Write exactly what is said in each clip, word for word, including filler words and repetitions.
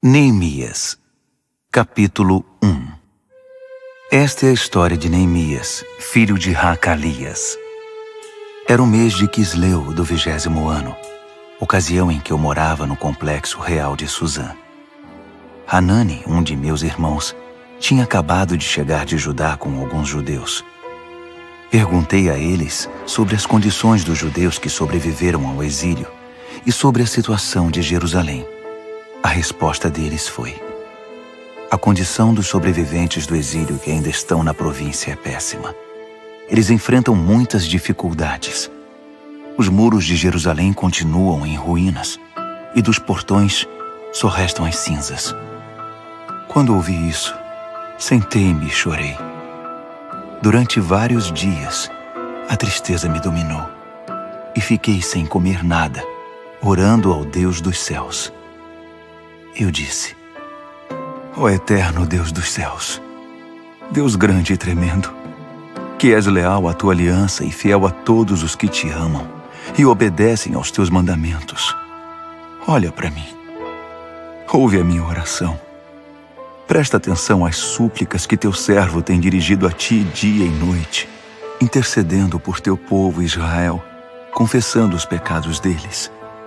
Neemias, capítulo um. Esta é a história de Neemias, filho de Hacalias. Era o mês de Quisleu do vigésimo ano, ocasião em que eu morava no complexo real de Suzã. Hanani, um de meus irmãos, tinha acabado de chegar de Judá com alguns judeus. Perguntei a eles sobre as condições dos judeus que sobreviveram ao exílio e sobre a situação de Jerusalém. A resposta deles foi: a condição dos sobreviventes do exílio que ainda estão na província é péssima. Eles enfrentam muitas dificuldades. Os muros de Jerusalém continuam em ruínas e dos portões só restam as cinzas. Quando ouvi isso, sentei-me e chorei. Durante vários dias, a tristeza me dominou e fiquei sem comer nada, orando ao Deus dos céus. Eu disse: ó eterno Deus dos céus, Deus grande e tremendo, que és leal à tua aliança e fiel a todos os que te amam e obedecem aos teus mandamentos, olha para mim, ouve a minha oração. Presta atenção às súplicas que teu servo tem dirigido a ti dia e noite, intercedendo por teu povo Israel, confessando os pecados deles.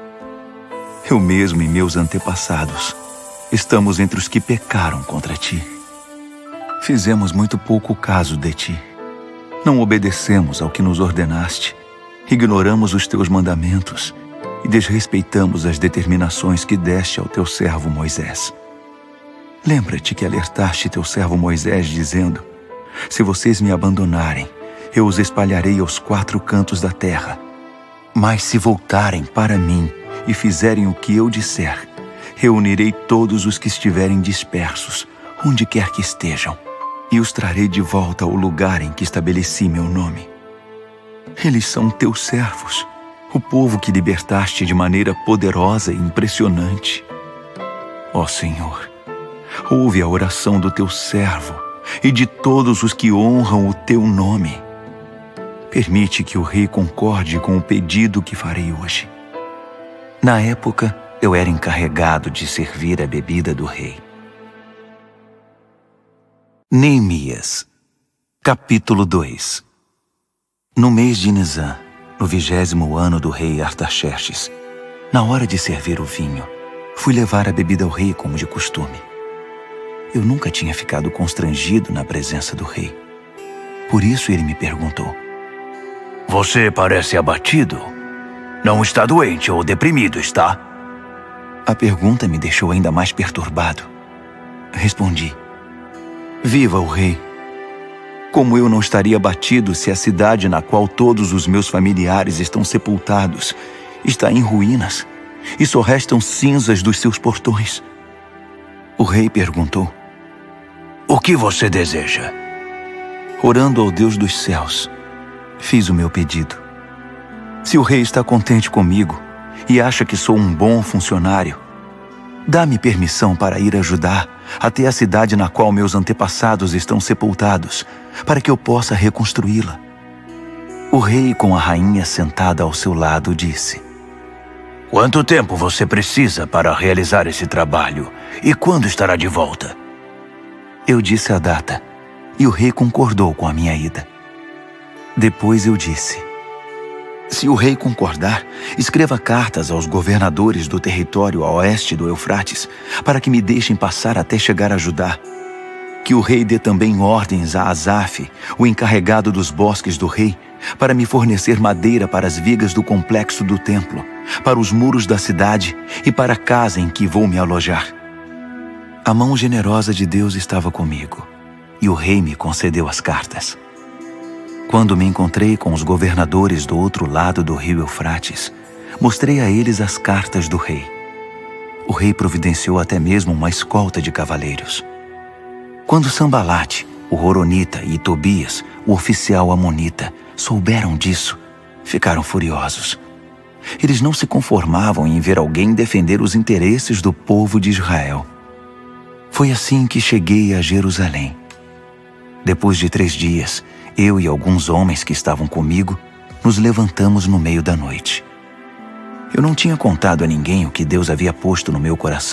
Eu mesmo e meus antepassados estamos entre os que pecaram contra ti. Fizemos muito pouco caso de ti. Não obedecemos ao que nos ordenaste, ignoramos os teus mandamentos e desrespeitamos as determinações que deste ao teu servo Moisés. Lembra-te que alertaste teu servo Moisés, dizendo: se vocês me abandonarem, eu os espalharei aos quatro cantos da terra. Mas se voltarem para mim e fizerem o que eu disser, reunirei todos os que estiverem dispersos, onde quer que estejam, e os trarei de volta ao lugar em que estabeleci meu nome. Eles são teus servos, o povo que libertaste de maneira poderosa e impressionante. Ó Senhor, ouve a oração do teu servo e de todos os que honram o teu nome. Permite que o rei concorde com o pedido que farei hoje. Na época, eu era encarregado de servir a bebida do rei. Neemias, capítulo dois. No mês de Nisã, no vigésimo ano do rei Artaxerxes, na hora de servir o vinho, fui levar a bebida ao rei como de costume. Eu nunca tinha ficado constrangido na presença do rei. Por isso ele me perguntou: você parece abatido? Não está doente ou deprimido, está? A pergunta me deixou ainda mais perturbado. Respondi: viva o rei! Como eu não estaria abatido se a cidade na qual todos os meus familiares estão sepultados está em ruínas e só restam cinzas dos seus portões? O rei perguntou: o que você deseja? Orando ao Deus dos céus, fiz o meu pedido. Se o rei está contente comigo e acha que sou um bom funcionário, dá-me permissão para ir ajudar até a cidade na qual meus antepassados estão sepultados, para que eu possa reconstruí-la. O rei, com a rainha sentada ao seu lado, disse: quanto tempo você precisa para realizar esse trabalho e quando estará de volta? Eu disse a data e o rei concordou com a minha ida. Depois eu disse: se o rei concordar, escreva cartas aos governadores do território a oeste do Eufrates, para que me deixem passar até chegar a Judá. Que o rei dê também ordens a Asaf, o encarregado dos bosques do rei, para me fornecer madeira para as vigas do complexo do templo, para os muros da cidade e para a casa em que vou me alojar. A mão generosa de Deus estava comigo, e o rei me concedeu as cartas. Quando me encontrei com os governadores do outro lado do rio Eufrates, mostrei a eles as cartas do rei. O rei providenciou até mesmo uma escolta de cavaleiros. Quando Sambalate, o Horonita, e Tobias, o oficial amonita, souberam disso, ficaram furiosos. Eles não se conformavam em ver alguém defender os interesses do povo de Israel. Foi assim que cheguei a Jerusalém. Depois de três dias, eu e alguns homens que estavam comigo nos levantamos no meio da noite. Eu não tinha contado a ninguém o que Deus havia posto no meu coração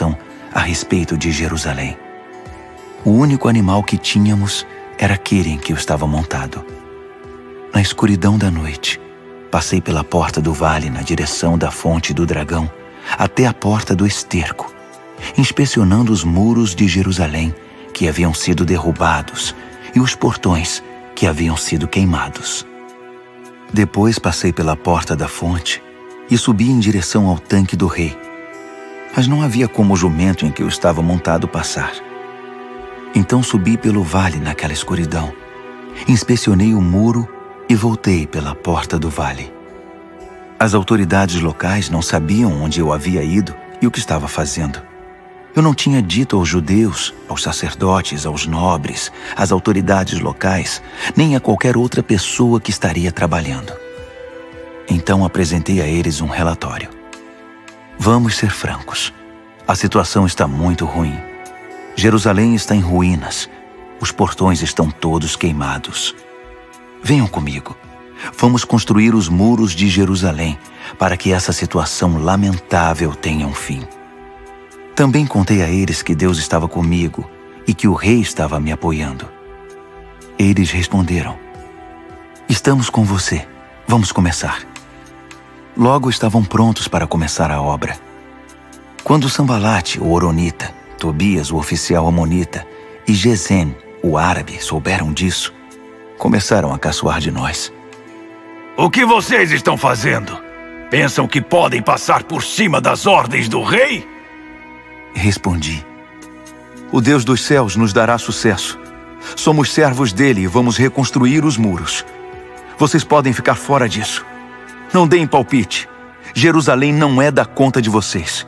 a respeito de Jerusalém. O único animal que tínhamos era aquele em que eu estava montado. Na escuridão da noite, passei pela porta do vale na direção da fonte do dragão até a porta do esterco, inspecionando os muros de Jerusalém que haviam sido derrubados e os portões que haviam sido queimados. Depois passei pela porta da fonte e subi em direção ao tanque do rei. Mas não havia como o jumento em que eu estava montado passar. Então subi pelo vale naquela escuridão, inspecionei o muro e voltei pela porta do vale. As autoridades locais não sabiam onde eu havia ido e o que estava fazendo. Eu não tinha dito aos judeus, aos sacerdotes, aos nobres, às autoridades locais, nem a qualquer outra pessoa que estaria trabalhando. Então apresentei a eles um relatório. Vamos ser francos. A situação está muito ruim. Jerusalém está em ruínas. Os portões estão todos queimados. Venham comigo. Vamos construir os muros de Jerusalém para que essa situação lamentável tenha um fim. Também contei a eles que Deus estava comigo e que o rei estava me apoiando. Eles responderam: estamos com você. Vamos começar. Logo estavam prontos para começar a obra. Quando Sambalate, o horonita, Tobias, o oficial amonita, e Gesem, o árabe, souberam disso, começaram a caçoar de nós. O que vocês estão fazendo? Pensam que podem passar por cima das ordens do rei? Respondi: o Deus dos céus nos dará sucesso. Somos servos dele e vamos reconstruir os muros. Vocês podem ficar fora disso. Não deem palpite. Jerusalém não é da conta de vocês.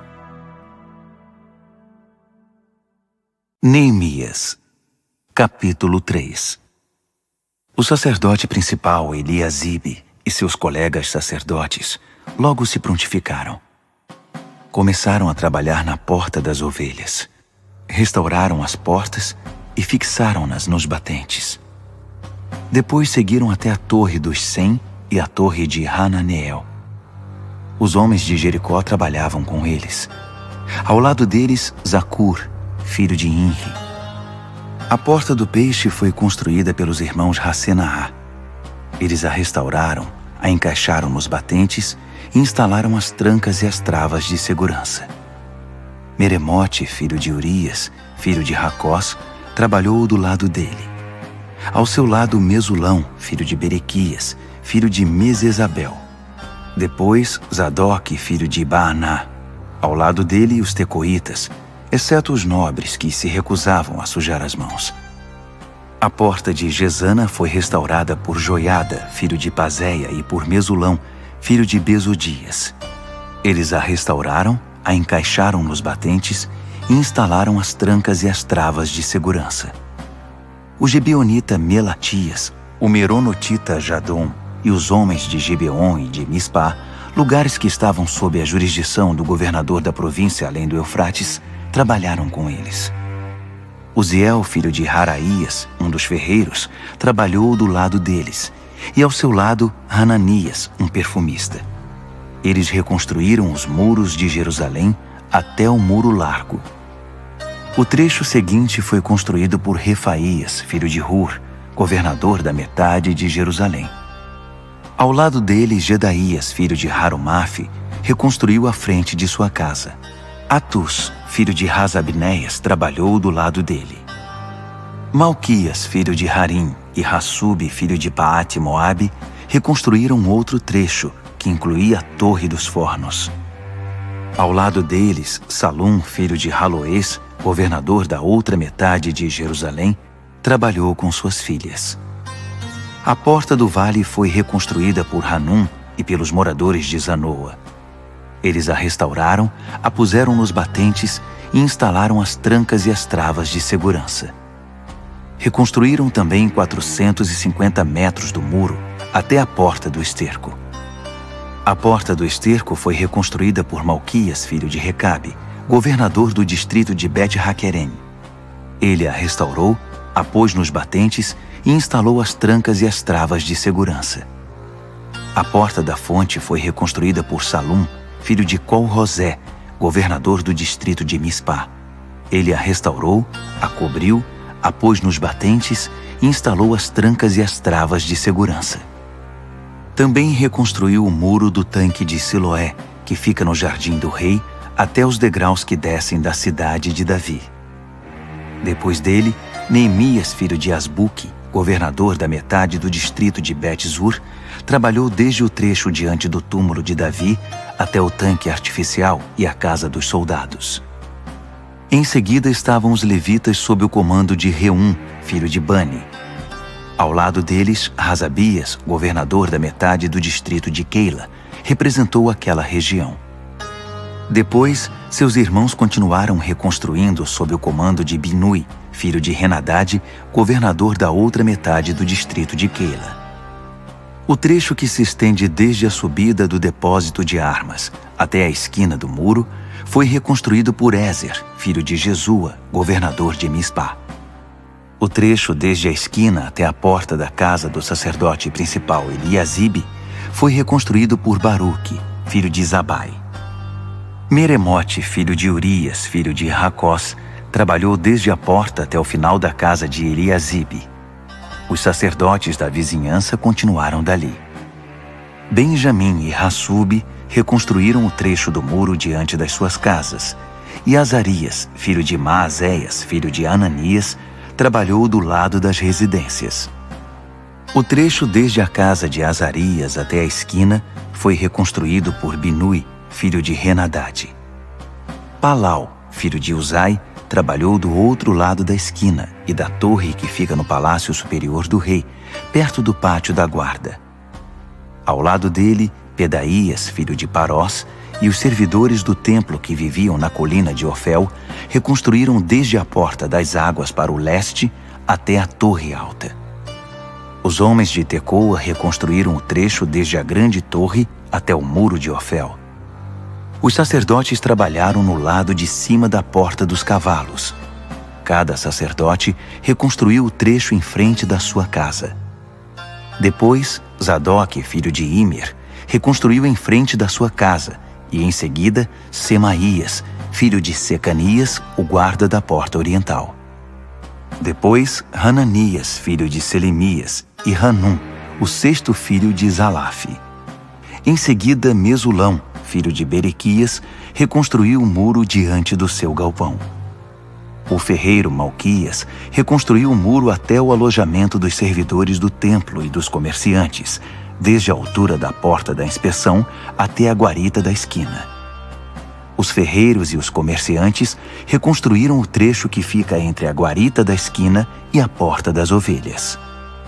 Neemias, capítulo três. O sacerdote principal, Eliasibe, e seus colegas sacerdotes logo se prontificaram. Começaram a trabalhar na porta das ovelhas. Restauraram as portas e fixaram-nas nos batentes. Depois seguiram até a torre dos Cem e a torre de Hananeel. Os homens de Jericó trabalhavam com eles. Ao lado deles, Zacur, filho de Inri. A porta do peixe foi construída pelos irmãos Hassenaá. Eles a restauraram, a encaixaram nos batentes e instalaram as trancas e as travas de segurança. Meremote, filho de Urias, filho de Racós, trabalhou do lado dele. Ao seu lado, Mesulão, filho de Berequias, filho de Mesesabel. Depois, Zadok, filho de Baaná. Ao lado dele, os tecoitas, exceto os nobres que se recusavam a sujar as mãos. A porta de Gesana foi restaurada por Joiada, filho de Pazéia, e por Mesulão, filho de Besodias. Eles a restauraram, a encaixaram nos batentes e instalaram as trancas e as travas de segurança. O gibeonita Melatias, o meronotita Jadom e os homens de Gibeon e de Mispá, lugares que estavam sob a jurisdição do governador da província além do Eufrates, trabalharam com eles. Uziel, filho de Haraías, um dos ferreiros, trabalhou do lado deles, e ao seu lado Hananias, um perfumista. Eles reconstruíram os muros de Jerusalém até o muro largo. O trecho seguinte foi construído por Refaías, filho de Hur, governador da metade de Jerusalém. Ao lado dele, Gedaías, filho de Harumaf, reconstruiu a frente de sua casa. Atus, filho de Rasabnéias, trabalhou do lado dele. Malquias, filho de Harim, e Hassub, filho de Paate-Moabe, reconstruíram outro trecho, que incluía a Torre dos Fornos. Ao lado deles, Salum, filho de Haloés, governador da outra metade de Jerusalém, trabalhou com suas filhas. A porta do vale foi reconstruída por Hanum e pelos moradores de Zanoa. Eles a restauraram, a puseram nos batentes e instalaram as trancas e as travas de segurança. Reconstruíram também quatrocentos e cinquenta metros do muro até a porta do esterco. A porta do esterco foi reconstruída por Malquias, filho de Recabe, governador do distrito de Bet-Haquerem. Ele a restaurou, a pôs nos batentes e instalou as trancas e as travas de segurança. A porta da fonte foi reconstruída por Salum, filho de Col-Rosé, governador do distrito de Mispá. Ele a restaurou, a cobriu, a pôs nos batentes e instalou as trancas e as travas de segurança. Também reconstruiu o muro do tanque de Siloé, que fica no jardim do rei, até os degraus que descem da cidade de Davi. Depois dele, Neemias, filho de Asbuque, governador da metade do distrito de Bet-Zur, trabalhou desde o trecho diante do túmulo de Davi até o tanque artificial e a casa dos soldados. Em seguida estavam os levitas sob o comando de Reum, filho de Bani. Ao lado deles, Razabias, governador da metade do distrito de Keila, representou aquela região. Depois, seus irmãos continuaram reconstruindo sob o comando de Binui, filho de Henadade, governador da outra metade do distrito de Keila. O trecho que se estende desde a subida do depósito de armas até a esquina do muro foi reconstruído por Ézer, filho de Jesua, governador de Mispá. O trecho desde a esquina até a porta da casa do sacerdote principal Eliasibe foi reconstruído por Baruque, filho de Zabai. Meremote, filho de Urias, filho de Racós, trabalhou desde a porta até o final da casa de Eliasibe. Os sacerdotes da vizinhança continuaram dali. Benjamim e Hassube reconstruíram o trecho do muro diante das suas casas, e Azarias, filho de Maazéias, filho de Ananias, trabalhou do lado das residências. O trecho desde a casa de Azarias até a esquina foi reconstruído por Binui, filho de Henadade. Palau, filho de Uzai, trabalhou do outro lado da esquina e da torre que fica no palácio superior do rei, perto do pátio da guarda. Ao lado dele, Pedaías, filho de Parós, e os servidores do templo que viviam na colina de Ofel reconstruíram desde a porta das águas para o leste até a torre alta. Os homens de Tecoa reconstruíram o trecho desde a grande torre até o muro de Ofel. Os sacerdotes trabalharam no lado de cima da porta dos cavalos. Cada sacerdote reconstruiu o trecho em frente da sua casa. Depois, Zadok, filho de Imer, reconstruiu em frente da sua casa, e em seguida, Semaías, filho de Secanias, o guarda da porta oriental. Depois, Hananias, filho de Selemias, e Hanum, o sexto filho de Zalaf. Em seguida, Mesulão, filho de Berequias, reconstruiu o muro diante do seu galpão. O ferreiro Malquias reconstruiu o muro até o alojamento dos servidores do templo e dos comerciantes, desde a altura da porta da inspeção até a guarita da esquina. Os ferreiros e os comerciantes reconstruíram o trecho que fica entre a guarita da esquina e a porta das ovelhas.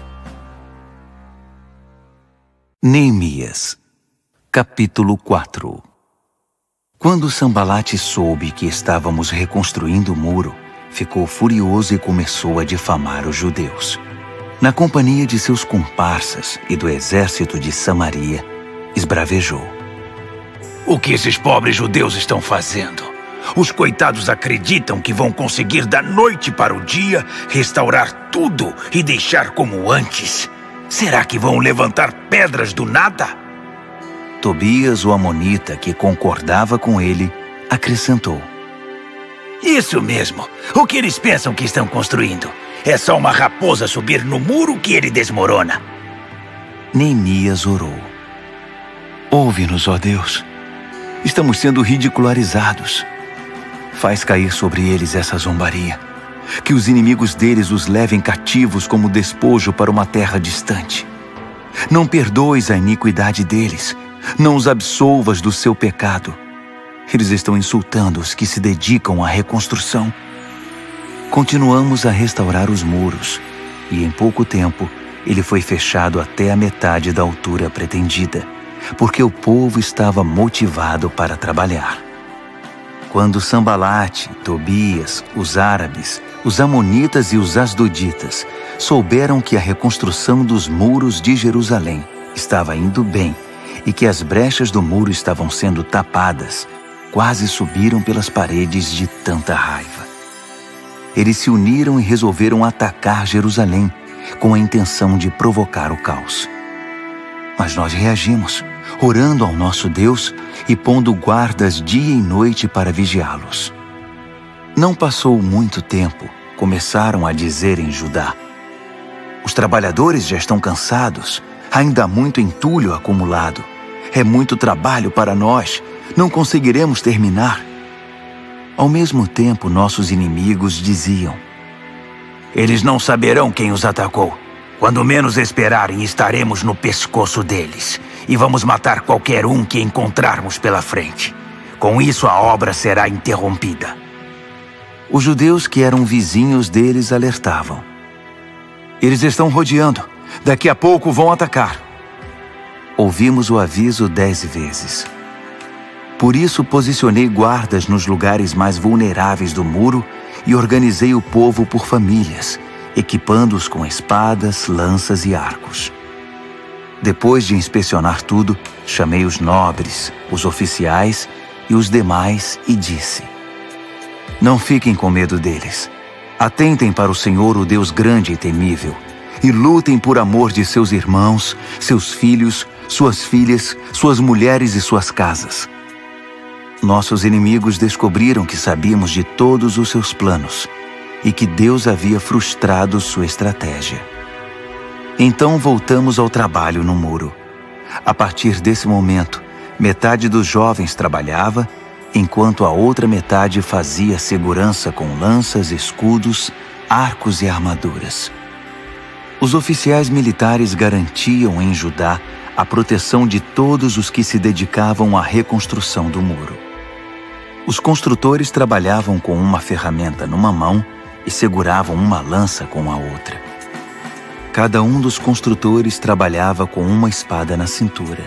Neemias, capítulo quatro. Quando Sambalate soube que estávamos reconstruindo o muro, ficou furioso e começou a difamar os judeus. Na companhia de seus comparsas e do exército de Samaria, esbravejou. O que esses pobres judeus estão fazendo? Os coitados acreditam que vão conseguir da noite para o dia restaurar tudo e deixar como antes. Será que vão levantar pedras do nada? Tobias, o amonita, que concordava com ele, acrescentou. Isso mesmo. O que eles pensam que estão construindo? É só uma raposa subir no muro que ele desmorona. Neemias orou. Ouve-nos, ó Deus. Estamos sendo ridicularizados. Faz cair sobre eles essa zombaria. Que os inimigos deles os levem cativos como despojo para uma terra distante. Não perdoes a iniquidade deles. Não os absolvas do seu pecado. Eles estão insultando os que se dedicam à reconstrução. Continuamos a restaurar os muros, e em pouco tempo ele foi fechado até a metade da altura pretendida, porque o povo estava motivado para trabalhar. Quando Sambalate, Tobias, os árabes, os amonitas e os asdoditas souberam que a reconstrução dos muros de Jerusalém estava indo bem e que as brechas do muro estavam sendo tapadas, quase subiram pelas paredes de tanta raiva. Eles se uniram e resolveram atacar Jerusalém, com a intenção de provocar o caos. Mas nós reagimos, orando ao nosso Deus e pondo guardas dia e noite para vigiá-los. Não passou muito tempo, começaram a dizer em Judá: os trabalhadores já estão cansados, ainda há muito entulho acumulado. É muito trabalho para nós, não conseguiremos terminar. Ao mesmo tempo, nossos inimigos diziam: eles não saberão quem os atacou. Quando menos esperarem, estaremos no pescoço deles e vamos matar qualquer um que encontrarmos pela frente. Com isso, a obra será interrompida. Os judeus que eram vizinhos deles alertavam: eles estão rodeando, daqui a pouco vão atacar. Ouvimos o aviso dez vezes. Por isso posicionei guardas nos lugares mais vulneráveis do muro e organizei o povo por famílias, equipando-os com espadas, lanças e arcos. Depois de inspecionar tudo, chamei os nobres, os oficiais e os demais e disse: não fiquem com medo deles. Atentem para o Senhor, o Deus grande e temível, e lutem por amor de seus irmãos, seus filhos, suas filhas, suas mulheres e suas casas. Nossos inimigos descobriram que sabíamos de todos os seus planos e que Deus havia frustrado sua estratégia. Então voltamos ao trabalho no muro. A partir desse momento, metade dos jovens trabalhava, enquanto a outra metade fazia segurança com lanças, escudos, arcos e armaduras. Os oficiais militares garantiam em Judá a proteção de todos os que se dedicavam à reconstrução do muro. Os construtores trabalhavam com uma ferramenta numa mão e seguravam uma lança com a outra. Cada um dos construtores trabalhava com uma espada na cintura.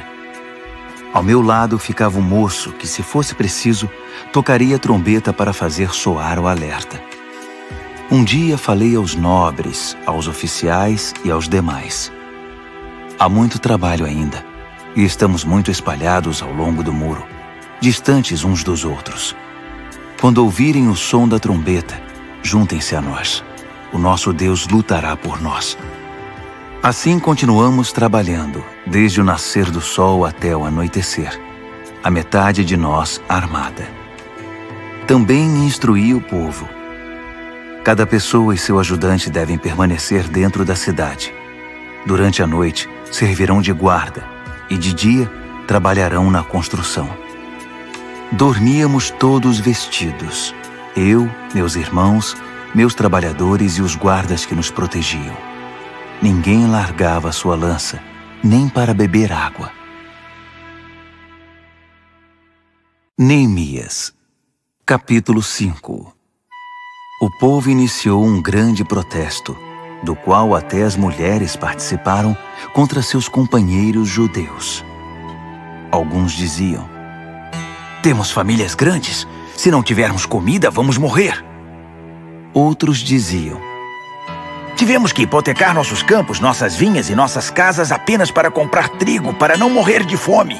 Ao meu lado ficava um moço que, se fosse preciso, tocaria a trombeta para fazer soar o alerta. Um dia falei aos nobres, aos oficiais e aos demais: há muito trabalho ainda, e estamos muito espalhados ao longo do muro, distantes uns dos outros. Quando ouvirem o som da trombeta, juntem-se a nós. O nosso Deus lutará por nós. Assim continuamos trabalhando, desde o nascer do sol até o anoitecer, a metade de nós armada. Também instruí o povo: cada pessoa e seu ajudante devem permanecer dentro da cidade. Durante a noite, servirão de guarda, e de dia, trabalharão na construção. Dormíamos todos vestidos, eu, meus irmãos, meus trabalhadores e os guardas que nos protegiam. Ninguém largava sua lança, nem para beber água. Neemias, capítulo cinco. O povo iniciou um grande protesto, do qual até as mulheres participaram, contra seus companheiros judeus. Alguns diziam: temos famílias grandes, se não tivermos comida, vamos morrer. Outros diziam: tivemos que hipotecar nossos campos, nossas vinhas e nossas casas apenas para comprar trigo, para não morrer de fome.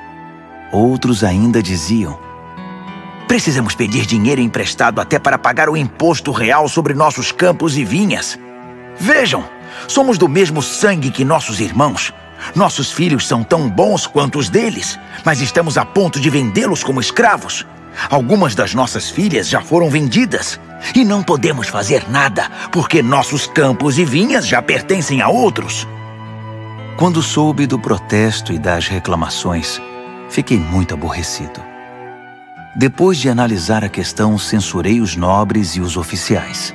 Outros ainda diziam: precisamos pedir dinheiro emprestado até para pagar o imposto real sobre nossos campos e vinhas. Vejam, somos do mesmo sangue que nossos irmãos. Nossos filhos são tão bons quanto os deles, mas estamos a ponto de vendê-los como escravos. Algumas das nossas filhas já foram vendidas e não podemos fazer nada, porque nossos campos e vinhas já pertencem a outros. Quando soube do protesto e das reclamações, fiquei muito aborrecido. Depois de analisar a questão, censurei os nobres e os oficiais.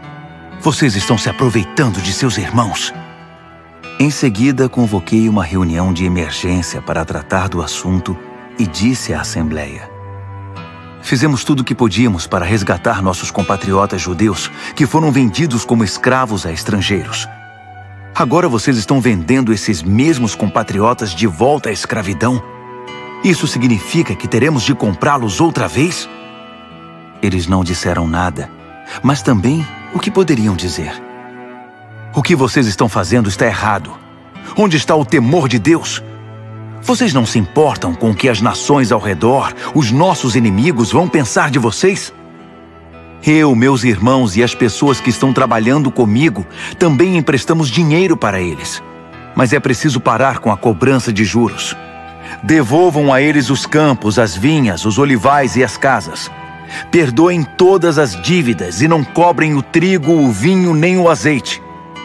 Vocês estão se aproveitando de seus irmãos. Em seguida, convoquei uma reunião de emergência para tratar do assunto e disse à Assembleia: fizemos tudo o que podíamos para resgatar nossos compatriotas judeus que foram vendidos como escravos a estrangeiros. Agora vocês estão vendendo esses mesmos compatriotas de volta à escravidão? Isso significa que teremos de comprá-los outra vez? Eles não disseram nada, mas também o que poderiam dizer? O que vocês estão fazendo está errado. Onde está o temor de Deus? Vocês não se importam com o que as nações ao redor, os nossos inimigos, vão pensar de vocês? Eu, meus irmãos e as pessoas que estão trabalhando comigo também emprestamos dinheiro para eles. Mas é preciso parar com a cobrança de juros. Devolvam a eles os campos, as vinhas, os olivais e as casas. Perdoem todas as dívidas e não cobrem o trigo, o vinho nem o azeite.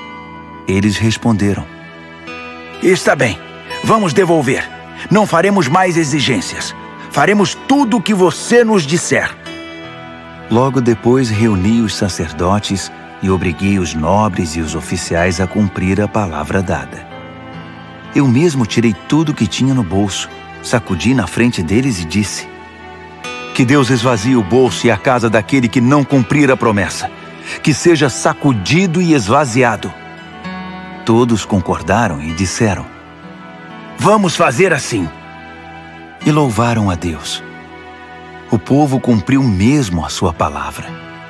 Eles responderam: Está bem, vamos devolver. Não faremos mais exigências. Faremos tudo o que você nos disser. Logo depois reuni os sacerdotes e obriguei os nobres e os oficiais a cumprir a palavra dada. Eu mesmo tirei tudo o que tinha no bolso, sacudi na frente deles e disse: Que Deus esvazie o bolso e a casa daquele que não cumprir a promessa. Que seja sacudido e esvaziado. Todos concordaram e disseram: Vamos fazer assim. E louvaram a Deus. O povo cumpriu mesmo a sua palavra.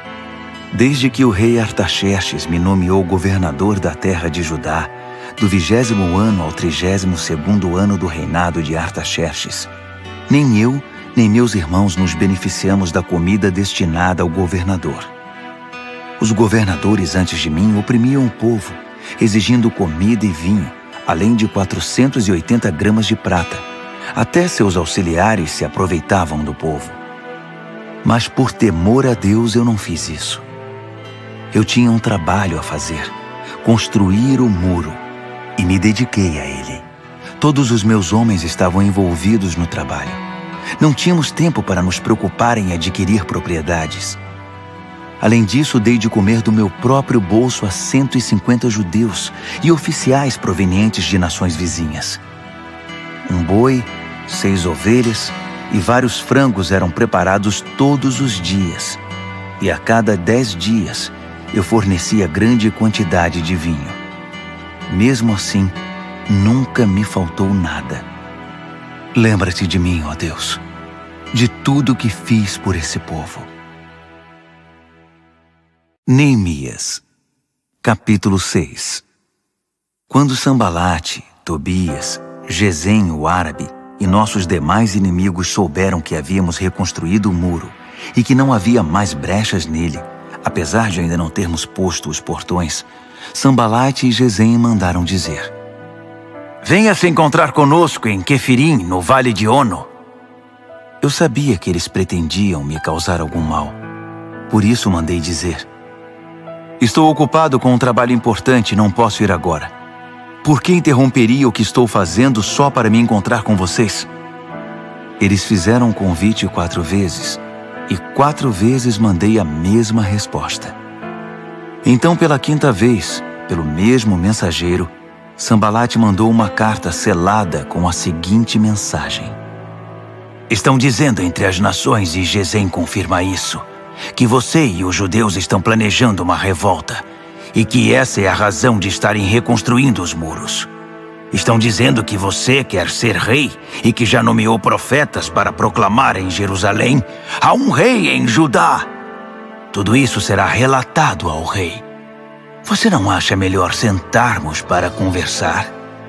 Desde que o rei Artaxerxes me nomeou governador da terra de Judá, do vigésimo ano ao trigésimo segundo ano do reinado de Artaxerxes, nem eu, nem meus irmãos nos beneficiamos da comida destinada ao governador. Os governadores antes de mim oprimiam o povo, exigindo comida e vinho, além de quatrocentas e oitenta gramas de prata. Até seus auxiliares se aproveitavam do povo. Mas por temor a Deus eu não fiz isso. Eu tinha um trabalho a fazer, construir o muro, e me dediquei a ele. Todos os meus homens estavam envolvidos no trabalho. Não tínhamos tempo para nos preocupar em adquirir propriedades. Além disso, dei de comer do meu próprio bolso a cento e cinquenta judeus e oficiais provenientes de nações vizinhas. Um boi, seis ovelhas e vários frangos eram preparados todos os dias. E a cada dez dias, eu fornecia grande quantidade de vinho. Mesmo assim, nunca me faltou nada. Lembra-te de mim, ó Deus, de tudo que fiz por esse povo. Neemias, capítulo seis. Quando Sambalate, Tobias, Gesem, o árabe, e nossos demais inimigos souberam que havíamos reconstruído o muro e que não havia mais brechas nele, apesar de ainda não termos posto os portões, Sambalate e Gesem mandaram dizer: Venha se encontrar conosco em Quefirim, no vale de Ono. Eu sabia que eles pretendiam me causar algum mal. Por isso mandei dizer: Estou ocupado com um trabalho importante e não posso ir agora. Por que interromperia o que estou fazendo só para me encontrar com vocês? Eles fizeram o convite quatro vezes, e quatro vezes mandei a mesma resposta. Então, pela quinta vez, pelo mesmo mensageiro, Sambalate mandou uma carta selada com a seguinte mensagem: Estão dizendo entre as nações, e Gesem confirma isso, que você e os judeus estão planejando uma revolta, e que essa é a razão de estarem reconstruindo os muros. Estão dizendo que você quer ser rei e que já nomeou profetas para proclamar em Jerusalém: há um rei em Judá. Tudo isso será relatado ao rei. Você não acha melhor sentarmos para conversar?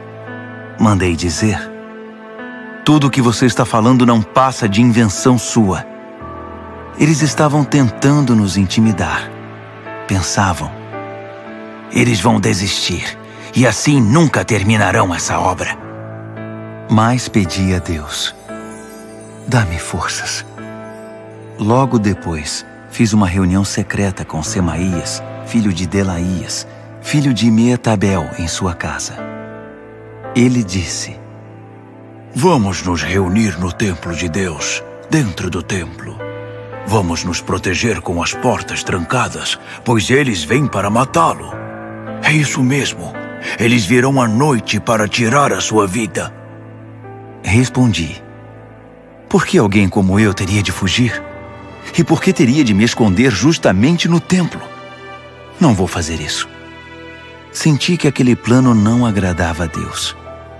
Mandei dizer: Tudo o que você está falando não passa de invenção sua. Eles estavam tentando nos intimidar. Pensavam: Eles vão desistir, e assim nunca terminarão essa obra. Mas pedi a Deus: Dá-me forças. Logo depois, fiz uma reunião secreta com Semaías, filho de Delaías, filho de Meetabel, em sua casa. Ele disse: Vamos nos reunir no templo de Deus, dentro do templo. Vamos nos proteger com as portas trancadas, pois eles vêm para matá-lo. É isso mesmo. Eles virão à noite para tirar a sua vida. Respondi: Por que alguém como eu teria de fugir? E por que teria de me esconder justamente no templo? Não vou fazer isso. Senti que aquele plano não agradava a Deus.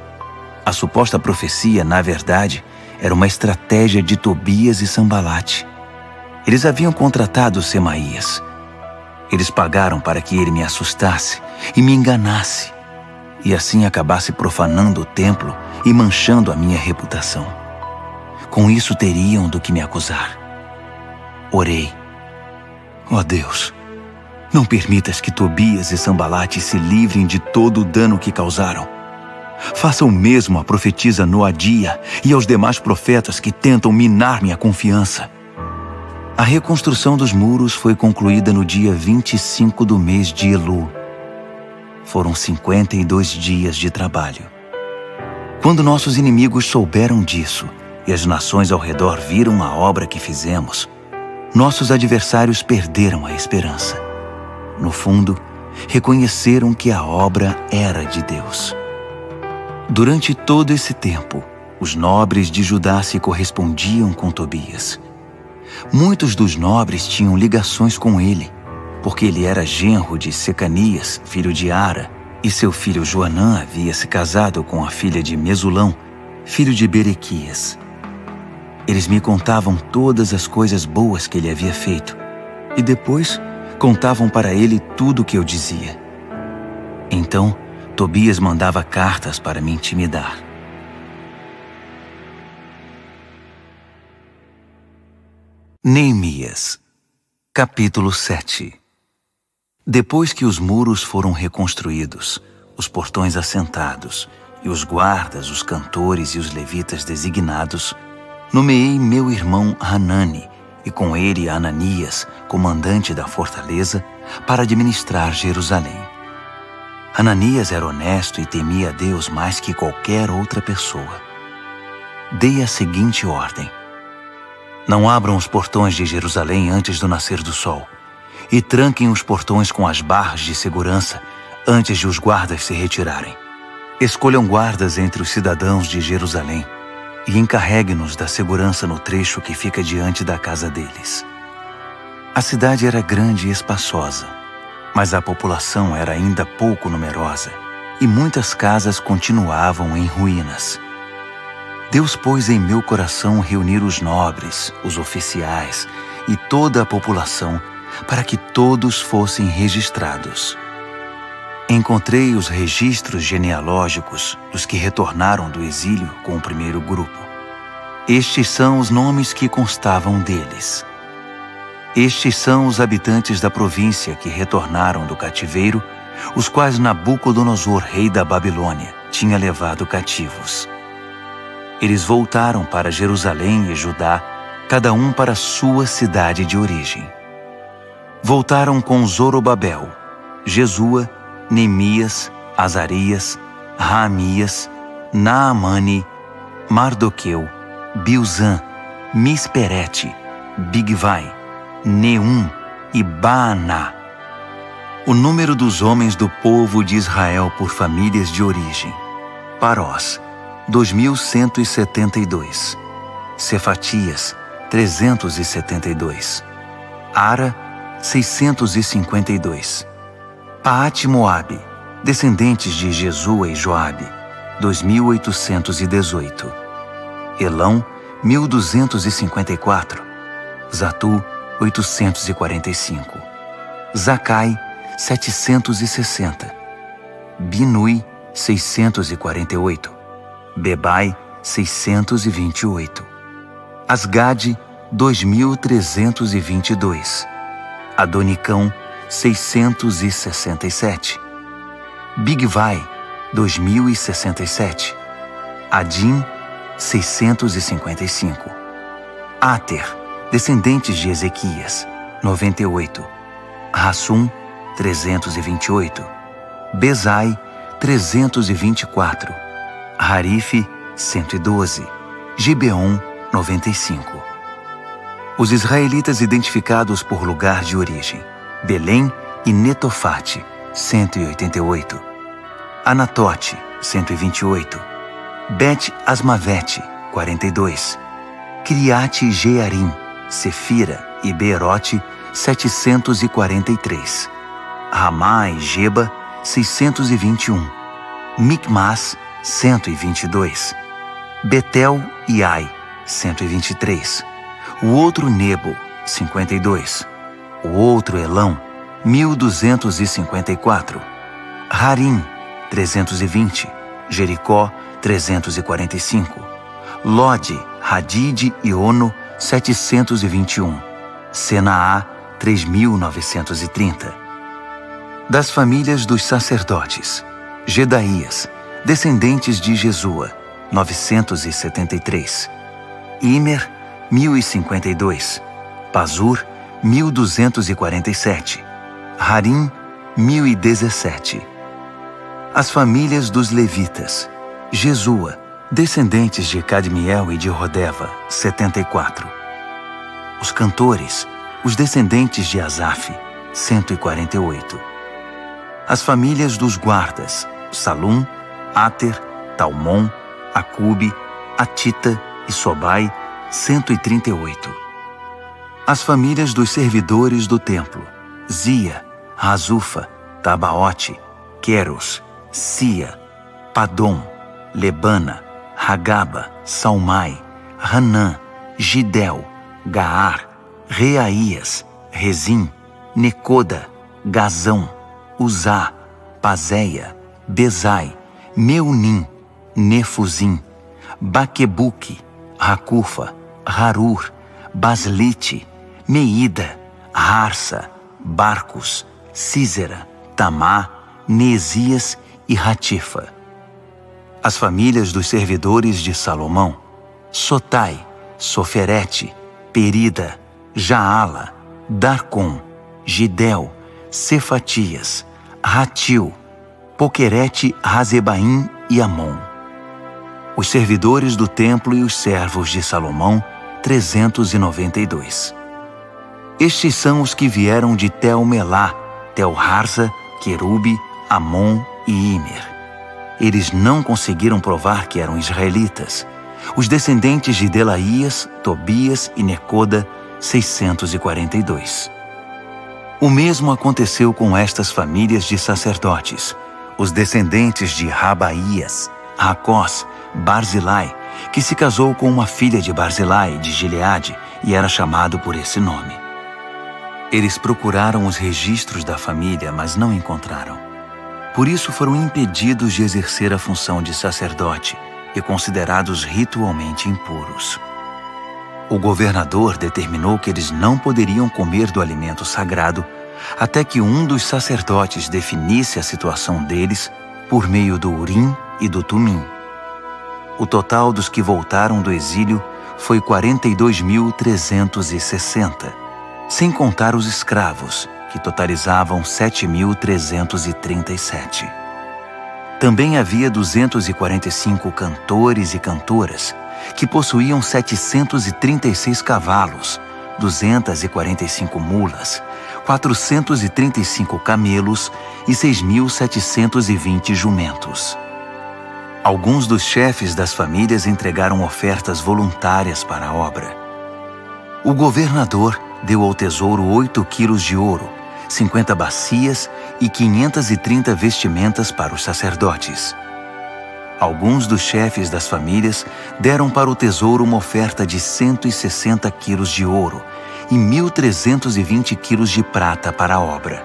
A suposta profecia, na verdade, era uma estratégia de Tobias e Sambalate. Eles haviam contratado Semaías. Eles pagaram para que ele me assustasse e me enganasse, e assim acabasse profanando o templo e manchando a minha reputação. Com isso teriam do que me acusar. Orei: Ó Deus, não permitas que Tobias e Sambalate se livrem de todo o dano que causaram. Faça o mesmo à profetisa Noadia e aos demais profetas que tentam minar minha confiança. A reconstrução dos muros foi concluída no dia vinte e cinco do mês de Elul. Foram cinquenta e dois dias de trabalho. Quando nossos inimigos souberam disso e as nações ao redor viram a obra que fizemos, nossos adversários perderam a esperança. No fundo, reconheceram que a obra era de Deus. Durante todo esse tempo, os nobres de Judá se correspondiam com Tobias. Muitos dos nobres tinham ligações com ele, porque ele era genro de Secanias, filho de Ara, e seu filho Joanã havia se casado com a filha de Mesulão, filho de Berequias. Eles me contavam todas as coisas boas que ele havia feito, e depois contavam para ele tudo o que eu dizia. Então, Tobias mandava cartas para me intimidar. Neemias, capítulo sete. Depois que os muros foram reconstruídos, os portões assentados e os guardas, os cantores e os levitas designados, nomeei meu irmão Hanani e com ele Ananias, comandante da fortaleza, para administrar Jerusalém. Ananias era honesto e temia a Deus mais que qualquer outra pessoa. Dei a seguinte ordem: não abram os portões de Jerusalém antes do nascer do sol, e tranquem os portões com as barras de segurança antes de os guardas se retirarem. Escolham guardas entre os cidadãos de Jerusalém e encarregue-nos da segurança no trecho que fica diante da casa deles. A cidade era grande e espaçosa, mas a população era ainda pouco numerosa e muitas casas continuavam em ruínas. Deus pôs em meu coração reunir os nobres, os oficiais e toda a população para que todos fossem registrados. Encontrei os registros genealógicos dos que retornaram do exílio com o primeiro grupo. Estes são os nomes que constavam deles. Estes são os habitantes da província que retornaram do cativeiro, os quais Nabucodonosor, rei da Babilônia, tinha levado cativos. Eles voltaram para Jerusalém e Judá, cada um para sua cidade de origem. Voltaram com Zorobabel, Jesua, Neemias, Azarias, Raamias, Naamani, Mardoqueu, Bilzã, Misperete, Bigvai, Neum e Baaná. O número dos homens do povo de Israel por famílias de origem: Parós, dois mil cento e setenta e dois. Cefatias, trezentos e setenta e dois. Ara, seiscentos e cinquenta e dois. Paate-Moabe, descendentes de Jesua e Joabe, dois mil oitocentos e dezoito. Elão, mil duzentos e cinquenta e quatro. Zatu, oitocentos e quarenta e cinco. Zacai, setecentos e sessenta. Binui, seiscentos e quarenta e oito. Bebai, seiscentos e vinte e oito. Asgade, dois mil trezentos e vinte e dois. Adonicão, seiscentos e sessenta e sete. Bigvai, dois mil e sessenta e sete. Adim, seiscentos e cinquenta e cinco. Ater, descendentes de Ezequias, noventa e oito. Rassum, trezentos e vinte e oito. Bezai, trezentos e vinte e quatro. Harife, cento e doze. Gibeon, noventa e cinco. Os israelitas identificados por lugar de origem: Belém e Netofate, cento e oitenta e oito. Anatote, cento e vinte e oito. Bet-Asmavete, quarenta e dois. Criate Jearim, Sefira e Beerote, setecentos e quarenta e três. Ramá e Geba, seiscentos e vinte e um. Micmas, cento e vinte e dois. Betel e Ai, cento e vinte e três. O outro Nebo, cinquenta e dois. O outro Elão, mil duzentos e cinquenta e quatro. Harim, trezentos e vinte. Jericó, trezentos e quarenta e cinco. Lode, Hadide e Ono, setecentos e vinte e um. Senaá, três mil novecentos e trinta. Das famílias dos sacerdotes: Gedaías, Descendentes de Jesua, novecentos e setenta e três. Imer, mil e cinquenta e dois. Pazur, mil duzentos e quarenta e sete. Harim, mil e dezessete. As famílias dos levitas. Jesua, descendentes de Cadmiel e de Rodeva, setenta e quatro. Os cantores, os descendentes de Asaf, cento e quarenta e oito. As famílias dos guardas, Salum, Ater, Talmon, Acube, Atita e Sobai, cento e trinta e oito. As famílias dos servidores do templo, Zia, Razufa, Tabaote, Queros, Sia, Padom, Lebana, Hagaba, Salmai, Hanã, Gidel, Gaar, Reaías, Rezim, Necoda, Gazão, Uzá, Pazéia, Bezai, Meunim, Nefuzim, Baquebuque, Racufa, Harur, Baslite, Meida, Harsa, Barcos, Císera, Tamá, Neesias e Ratifa. As famílias dos servidores de Salomão, Sotai, Soferete, Perida, Jaala, Darcom, Gidel, Cefatias, Ratil, Poquerete, Razebaim e Amon. Os servidores do templo e os servos de Salomão, trezentos e noventa e dois. Estes são os que vieram de Tel-Melá, Tel-Harza, Querube, Amon e Imer. Eles não conseguiram provar que eram israelitas. Os descendentes de Delaías, Tobias e Necoda, seiscentos e quarenta e dois. O mesmo aconteceu com estas famílias de sacerdotes, os descendentes de Rabaías, Racós, Barzilai, que se casou com uma filha de Barzilai de Gileade e era chamado por esse nome. Eles procuraram os registros da família, mas não encontraram. Por isso foram impedidos de exercer a função de sacerdote e considerados ritualmente impuros. O governador determinou que eles não poderiam comer do alimento sagrado até que um dos sacerdotes definisse a situação deles por meio do Urim e do Tumim. O total dos que voltaram do exílio foi quarenta e dois mil trezentos e sessenta, sem contar os escravos, que totalizavam sete mil trezentos e trinta e sete. Também havia duzentos e quarenta e cinco cantores e cantoras, que possuíam setecentos e trinta e seis cavalos, duzentas e quarenta e cinco mulas, quatrocentos e trinta e cinco camelos e seis mil setecentos e vinte jumentos. Alguns dos chefes das famílias entregaram ofertas voluntárias para a obra. O governador deu ao tesouro oito quilos de ouro, cinquenta bacias e quinhentas e trinta vestimentas para os sacerdotes. Alguns dos chefes das famílias deram para o tesouro uma oferta de cento e sessenta quilos de ouro e mil trezentos e vinte quilos de prata para a obra.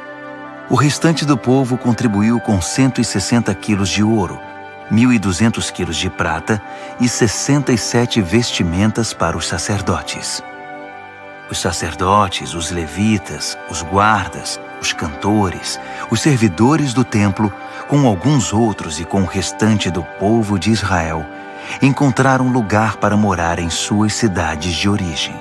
O restante do povo contribuiu com cento e sessenta quilos de ouro, mil e duzentos quilos de prata e sessenta e sete vestimentas para os sacerdotes. Os sacerdotes, os levitas, os guardas, os cantores, os servidores do templo, com alguns outros e com o restante do povo de Israel, encontraram lugar para morar em suas cidades de origem.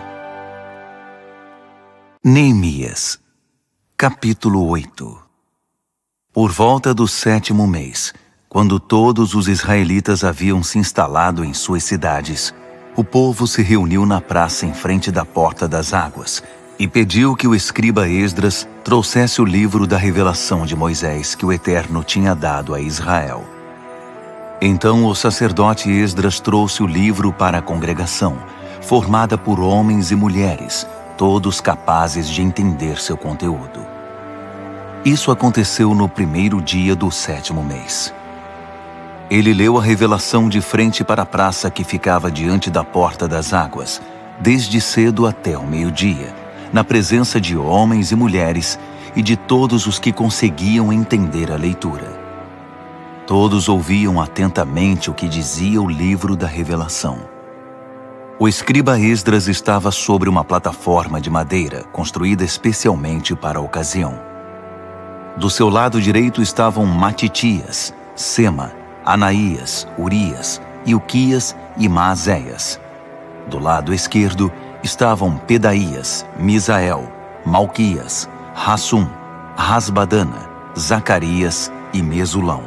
Neemias, capítulo oito. Por volta do sétimo mês, quando todos os israelitas haviam se instalado em suas cidades, o povo se reuniu na praça em frente da Porta das Águas e pediu que o escriba Esdras trouxesse o livro da revelação de Moisés que o Eterno tinha dado a Israel. Então o sacerdote Esdras trouxe o livro para a congregação, formada por homens e mulheres, todos capazes de entender seu conteúdo. Isso aconteceu no primeiro dia do sétimo mês. Ele leu a revelação de frente para a praça que ficava diante da Porta das Águas, desde cedo até o meio-dia, na presença de homens e mulheres e de todos os que conseguiam entender a leitura. Todos ouviam atentamente o que dizia o livro da revelação. O escriba Esdras estava sobre uma plataforma de madeira construída especialmente para a ocasião. Do seu lado direito estavam Matitias, Sema, Anaías, Urias, Ilquias e Maazéias. Do lado esquerdo estavam Pedaías, Misael, Malquias, Hassum, Rasbadana, Zacarias e Mesulão.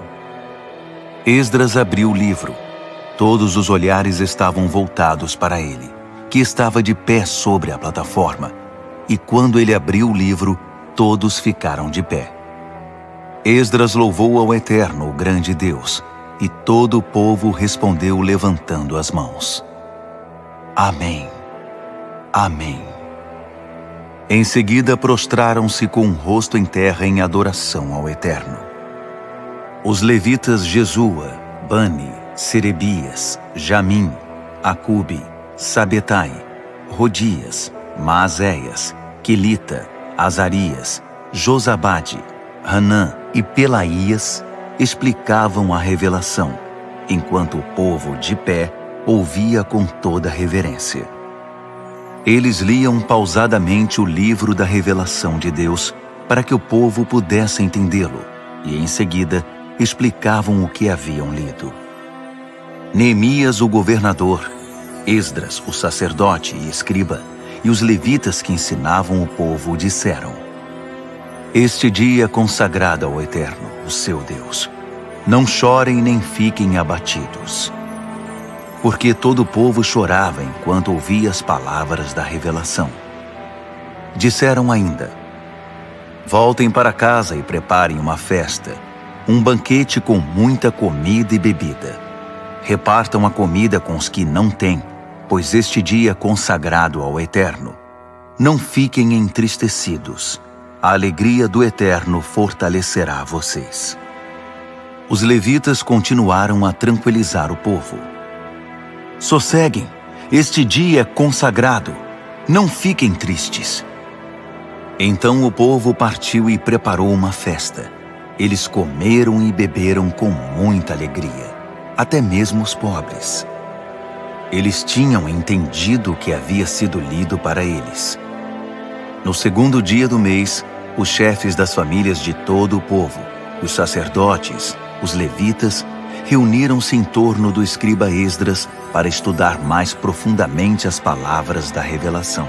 Esdras abriu o livro. Todos os olhares estavam voltados para ele, que estava de pé sobre a plataforma. E quando ele abriu o livro, todos ficaram de pé. Esdras louvou ao Eterno, o grande Deus, e todo o povo respondeu levantando as mãos. Amém. Amém. Em seguida prostraram-se com o rosto em terra em adoração ao Eterno. Os levitas Jesua, Bani, Serebias, Jamim, Acube, Sabetai, Rodias, Maazéias, Quelita, Azarias, Josabade, Hanã e Pelaías explicavam a revelação, enquanto o povo de pé ouvia com toda reverência. Eles liam pausadamente o livro da revelação de Deus para que o povo pudesse entendê-lo, e em seguida explicavam o que haviam lido. Neemias, o governador, Esdras, o sacerdote e escriba, e os levitas que ensinavam o povo disseram: Este dia é consagrado ao Eterno, o seu Deus. Não chorem nem fiquem abatidos. Porque todo o povo chorava enquanto ouvia as palavras da revelação. Disseram ainda: Voltem para casa e preparem uma festa, um banquete com muita comida e bebida. Repartam a comida com os que não têm, pois este dia é consagrado ao Eterno. Não fiquem entristecidos. A alegria do Eterno fortalecerá vocês. Os levitas continuaram a tranquilizar o povo. Sosseguem, este dia é consagrado. Não fiquem tristes. Então o povo partiu e preparou uma festa. Eles comeram e beberam com muita alegria, até mesmo os pobres. Eles tinham entendido o que havia sido lido para eles. No segundo dia do mês, os chefes das famílias de todo o povo, os sacerdotes, os levitas, reuniram-se em torno do escriba Esdras para estudar mais profundamente as palavras da revelação.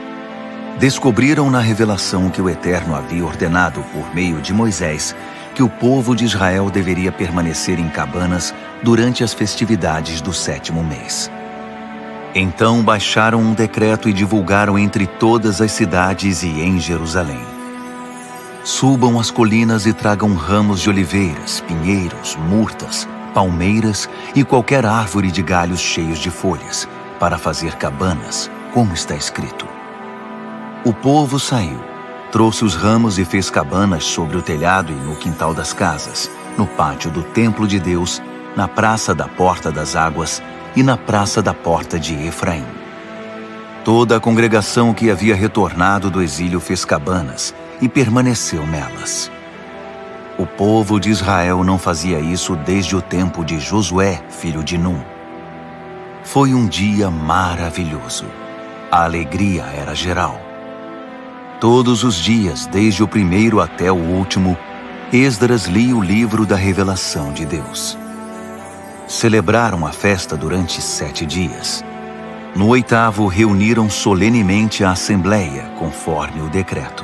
Descobriram na revelação que o Eterno havia ordenado por meio de Moisés que o povo de Israel deveria permanecer em cabanas durante as festividades do sétimo mês. Então baixaram um decreto e divulgaram entre todas as cidades e em Jerusalém. Subam as colinas e tragam ramos de oliveiras, pinheiros, murtas, palmeiras e qualquer árvore de galhos cheios de folhas, para fazer cabanas, como está escrito. O povo saiu, trouxe os ramos e fez cabanas sobre o telhado e no quintal das casas, no pátio do templo de Deus, na praça da Porta das Águas e na praça da Porta de Efraim. Toda a congregação que havia retornado do exílio fez cabanas e permaneceu nelas. O povo de Israel não fazia isso desde o tempo de Josué, filho de Num. Foi um dia maravilhoso. A alegria era geral. Todos os dias, desde o primeiro até o último, Esdras lia o livro da revelação de Deus. Celebraram a festa durante sete dias. No oitavo, reuniram solenemente a assembleia, conforme o decreto.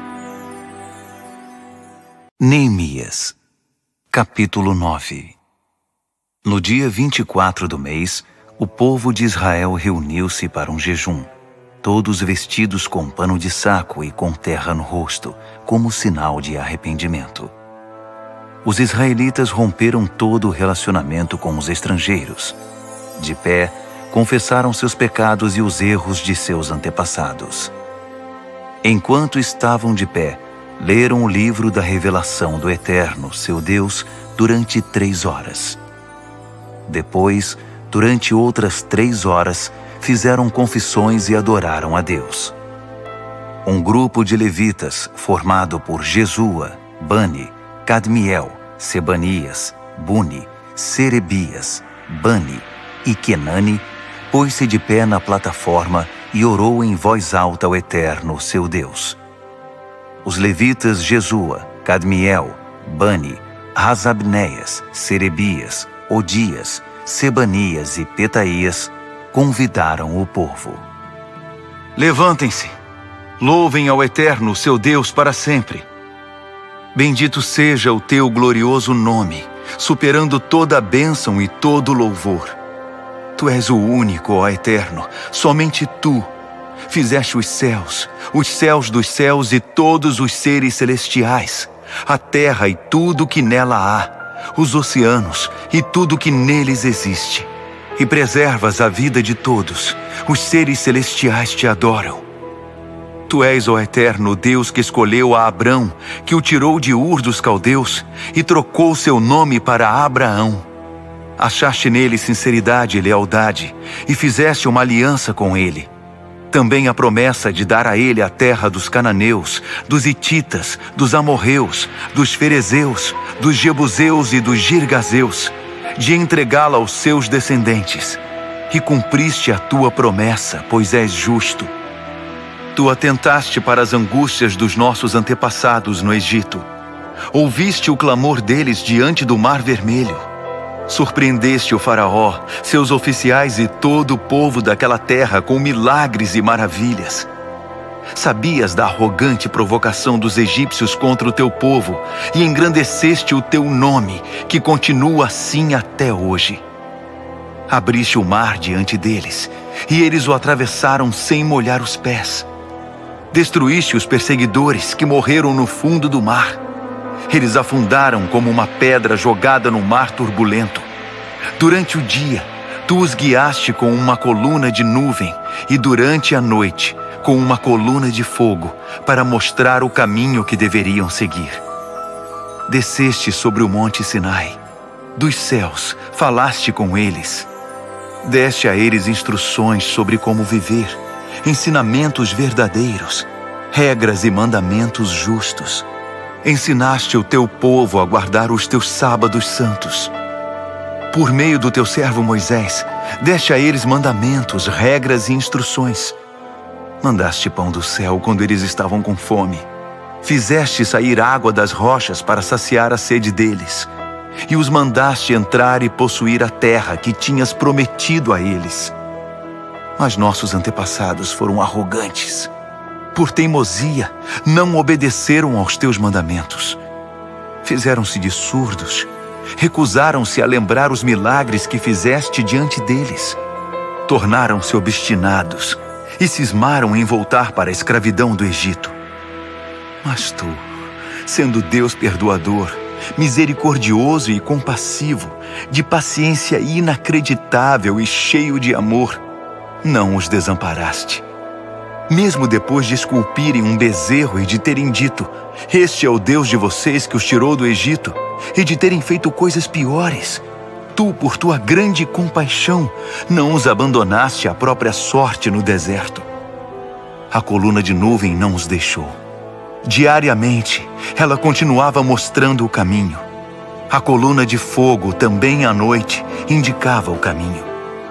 Neemias, capítulo nove. No dia vinte e quatro do mês, o povo de Israel reuniu-se para um jejum, todos vestidos com pano de saco e com terra no rosto, como sinal de arrependimento. Os israelitas romperam todo o relacionamento com os estrangeiros. De pé, confessaram seus pecados e os erros de seus antepassados. Enquanto estavam de pé, leram o livro da revelação do Eterno, seu Deus, durante três horas. Depois, durante outras três horas, fizeram confissões e adoraram a Deus. Um grupo de levitas, formado por Jesua, Bani, Cadmiel, Sebanias, Buni, Serebias, Bani e Kenani, pôs-se de pé na plataforma e orou em voz alta ao Eterno, seu Deus. Os levitas Jesua, Cadmiel, Bani, Hasabneias, Serebias, Odias, Sebanias e Petaías convidaram o povo. Levantem-se, louvem ao Eterno, seu Deus, para sempre. Bendito seja o teu glorioso nome, superando toda a bênção e todo o louvor. Tu és o único, ó Eterno, somente tu. Fizeste os céus, os céus dos céus e todos os seres celestiais, a terra e tudo que nela há, os oceanos e tudo que neles existe. E preservas a vida de todos, os seres celestiais te adoram. Tu és, ó Eterno, Deus que escolheu a Abrão, que o tirou de Ur dos Caldeus e trocou seu nome para Abraão. Achaste nele sinceridade e lealdade e fizeste uma aliança com ele. Também a promessa de dar a ele a terra dos cananeus, dos hititas, dos amorreus, dos ferezeus, dos jebuseus e dos girgazeus, de entregá-la aos seus descendentes. E cumpriste a tua promessa, pois és justo. Tu atentaste para as angústias dos nossos antepassados no Egito. Ouviste o clamor deles diante do Mar Vermelho. Surpreendeste o faraó, seus oficiais e todo o povo daquela terra com milagres e maravilhas. Sabias da arrogante provocação dos egípcios contra o teu povo e engrandeceste o teu nome, que continua assim até hoje. Abriste o mar diante deles, e eles o atravessaram sem molhar os pés. Destruíste os perseguidores que morreram no fundo do mar. Eles afundaram como uma pedra jogada no mar turbulento. Durante o dia, tu os guiaste com uma coluna de nuvem e durante a noite, com uma coluna de fogo, para mostrar o caminho que deveriam seguir. Desceste sobre o monte Sinai. Dos céus, falaste com eles. Deste a eles instruções sobre como viver, ensinamentos verdadeiros, regras e mandamentos justos. Ensinaste o teu povo a guardar os teus sábados santos. Por meio do teu servo Moisés, deste a eles mandamentos, regras e instruções. Mandaste pão do céu quando eles estavam com fome. Fizeste sair água das rochas para saciar a sede deles. E os mandaste entrar e possuir a terra que tinhas prometido a eles. Mas nossos antepassados foram arrogantes. Por teimosia, não obedeceram aos teus mandamentos. Fizeram-se de surdos, recusaram-se a lembrar os milagres que fizeste diante deles. Tornaram-se obstinados e cismaram em voltar para a escravidão do Egito. Mas tu, sendo Deus perdoador, misericordioso e compassivo, de paciência inacreditável e cheio de amor, não os desamparaste. Mesmo depois de esculpirem um bezerro e de terem dito, este é o Deus de vocês que os tirou do Egito, e de terem feito coisas piores, tu, por tua grande compaixão, não os abandonaste à própria sorte no deserto. A coluna de nuvem não os deixou. Diariamente, ela continuava mostrando o caminho. A coluna de fogo, também à noite, indicava o caminho.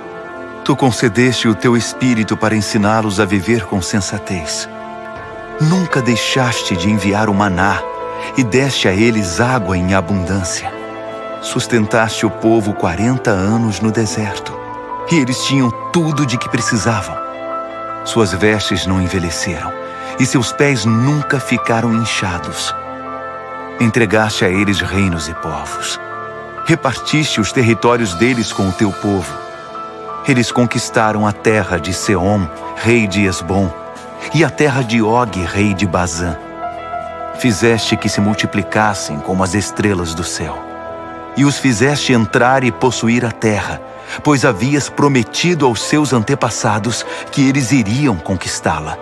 Tu concedeste o teu espírito para ensiná-los a viver com sensatez. Nunca deixaste de enviar o maná e deste a eles água em abundância. Sustentaste o povo quarenta anos no deserto, e eles tinham tudo de que precisavam. Suas vestes não envelheceram, e seus pés nunca ficaram inchados. Entregaste a eles reinos e povos. Repartiste os territórios deles com o teu povo. Eles conquistaram a terra de Seom, rei de Esbom, e a terra de Og, rei de Bazã. Fizeste que se multiplicassem como as estrelas do céu, e os fizeste entrar e possuir a terra, pois havias prometido aos seus antepassados que eles iriam conquistá-la.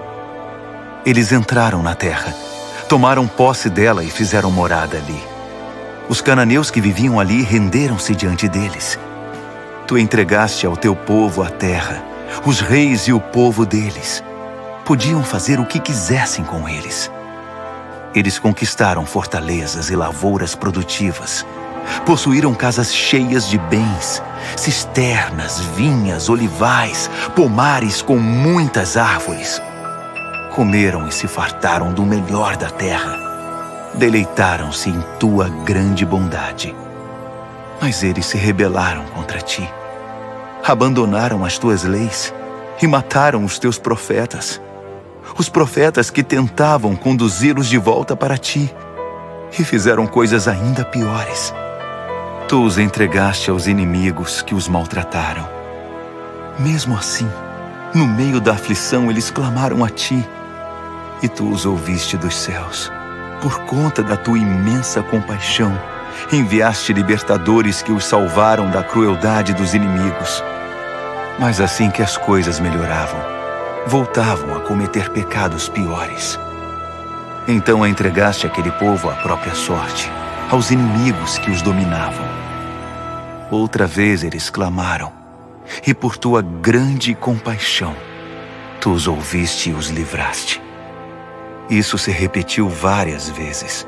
Eles entraram na terra, tomaram posse dela e fizeram morada ali. Os cananeus que viviam ali renderam-se diante deles. Tu entregaste ao teu povo a terra, os reis e o povo deles. Podiam fazer o que quisessem com eles. Eles conquistaram fortalezas e lavouras produtivas. Possuíram casas cheias de bens, cisternas, vinhas, olivais, pomares com muitas árvores. Comeram e se fartaram do melhor da terra. Deleitaram-se em tua grande bondade. Mas eles se rebelaram contra ti, abandonaram as tuas leis e mataram os teus profetas, os profetas que tentavam conduzi-los de volta para ti, e fizeram coisas ainda piores. Tu os entregaste aos inimigos que os maltrataram. Mesmo assim, no meio da aflição, eles clamaram a ti, e tu os ouviste dos céus. Por conta da tua imensa compaixão, enviaste libertadores que os salvaram da crueldade dos inimigos. Mas assim que as coisas melhoravam, voltavam a cometer pecados piores. Então entregaste aquele povo à própria sorte, aos inimigos que os dominavam. Outra vez eles clamaram, e por tua grande compaixão, tu os ouviste e os livraste. Isso se repetiu várias vezes.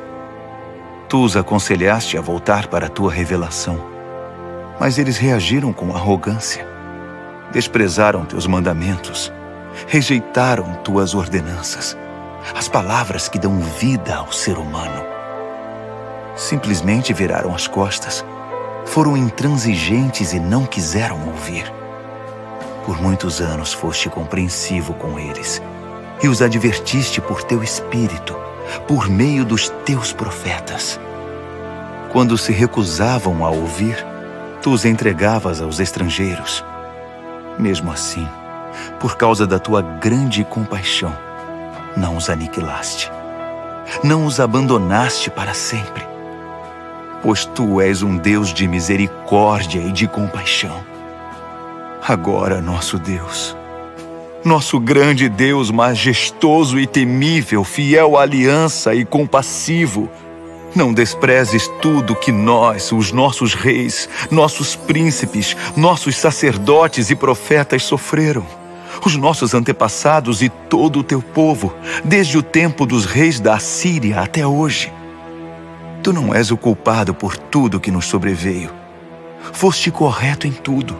Tu os aconselhaste a voltar para a tua revelação, mas eles reagiram com arrogância. Desprezaram teus mandamentos, rejeitaram tuas ordenanças, as palavras que dão vida ao ser humano. Simplesmente viraram as costas, foram intransigentes e não quiseram ouvir. Por muitos anos foste compreensivo com eles e os advertiste por teu espírito, por meio dos teus profetas. Quando se recusavam a ouvir, tu os entregavas aos estrangeiros. Mesmo assim, por causa da tua grande compaixão, não os aniquilaste, não os abandonaste para sempre, pois tu és um Deus de misericórdia e de compaixão. Agora, nosso Deus, nosso grande Deus majestoso e temível, fiel à aliança e compassivo, não desprezes tudo que nós, os nossos reis, nossos príncipes, nossos sacerdotes e profetas sofreram, os nossos antepassados e todo o teu povo, desde o tempo dos reis da Assíria até hoje. Tu não és o culpado por tudo que nos sobreveio. Foste correto em tudo.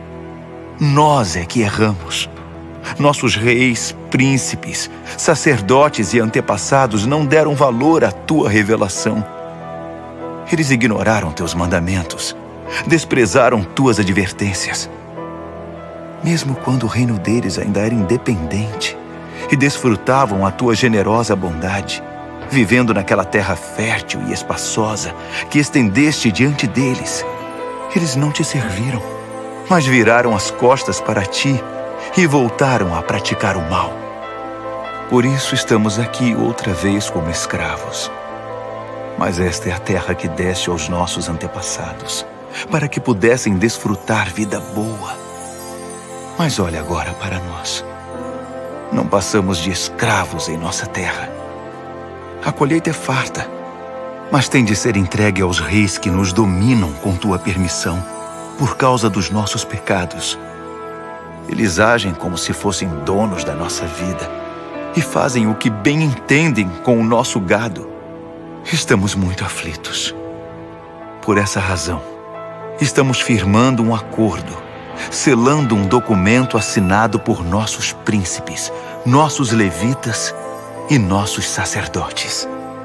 Nós é que erramos. Nossos reis, príncipes, sacerdotes e antepassados não deram valor à tua revelação. Eles ignoraram teus mandamentos, desprezaram tuas advertências. Mesmo quando o reino deles ainda era independente e desfrutavam a tua generosa bondade, vivendo naquela terra fértil e espaçosa que estendeste diante deles, eles não te serviram, mas viraram as costas para ti e voltaram a praticar o mal. Por isso estamos aqui outra vez como escravos. Mas esta é a terra que deste aos nossos antepassados, para que pudessem desfrutar vida boa. Mas olha agora para nós. Não passamos de escravos em nossa terra. A colheita é farta, mas tem de ser entregue aos reis que nos dominam com tua permissão, por causa dos nossos pecados. Eles agem como se fossem donos da nossa vida e fazem o que bem entendem com o nosso gado. Estamos muito aflitos. Por essa razão, estamos firmando um acordo, selando um documento assinado por nossos príncipes, nossos levitas e nossos sacerdotes.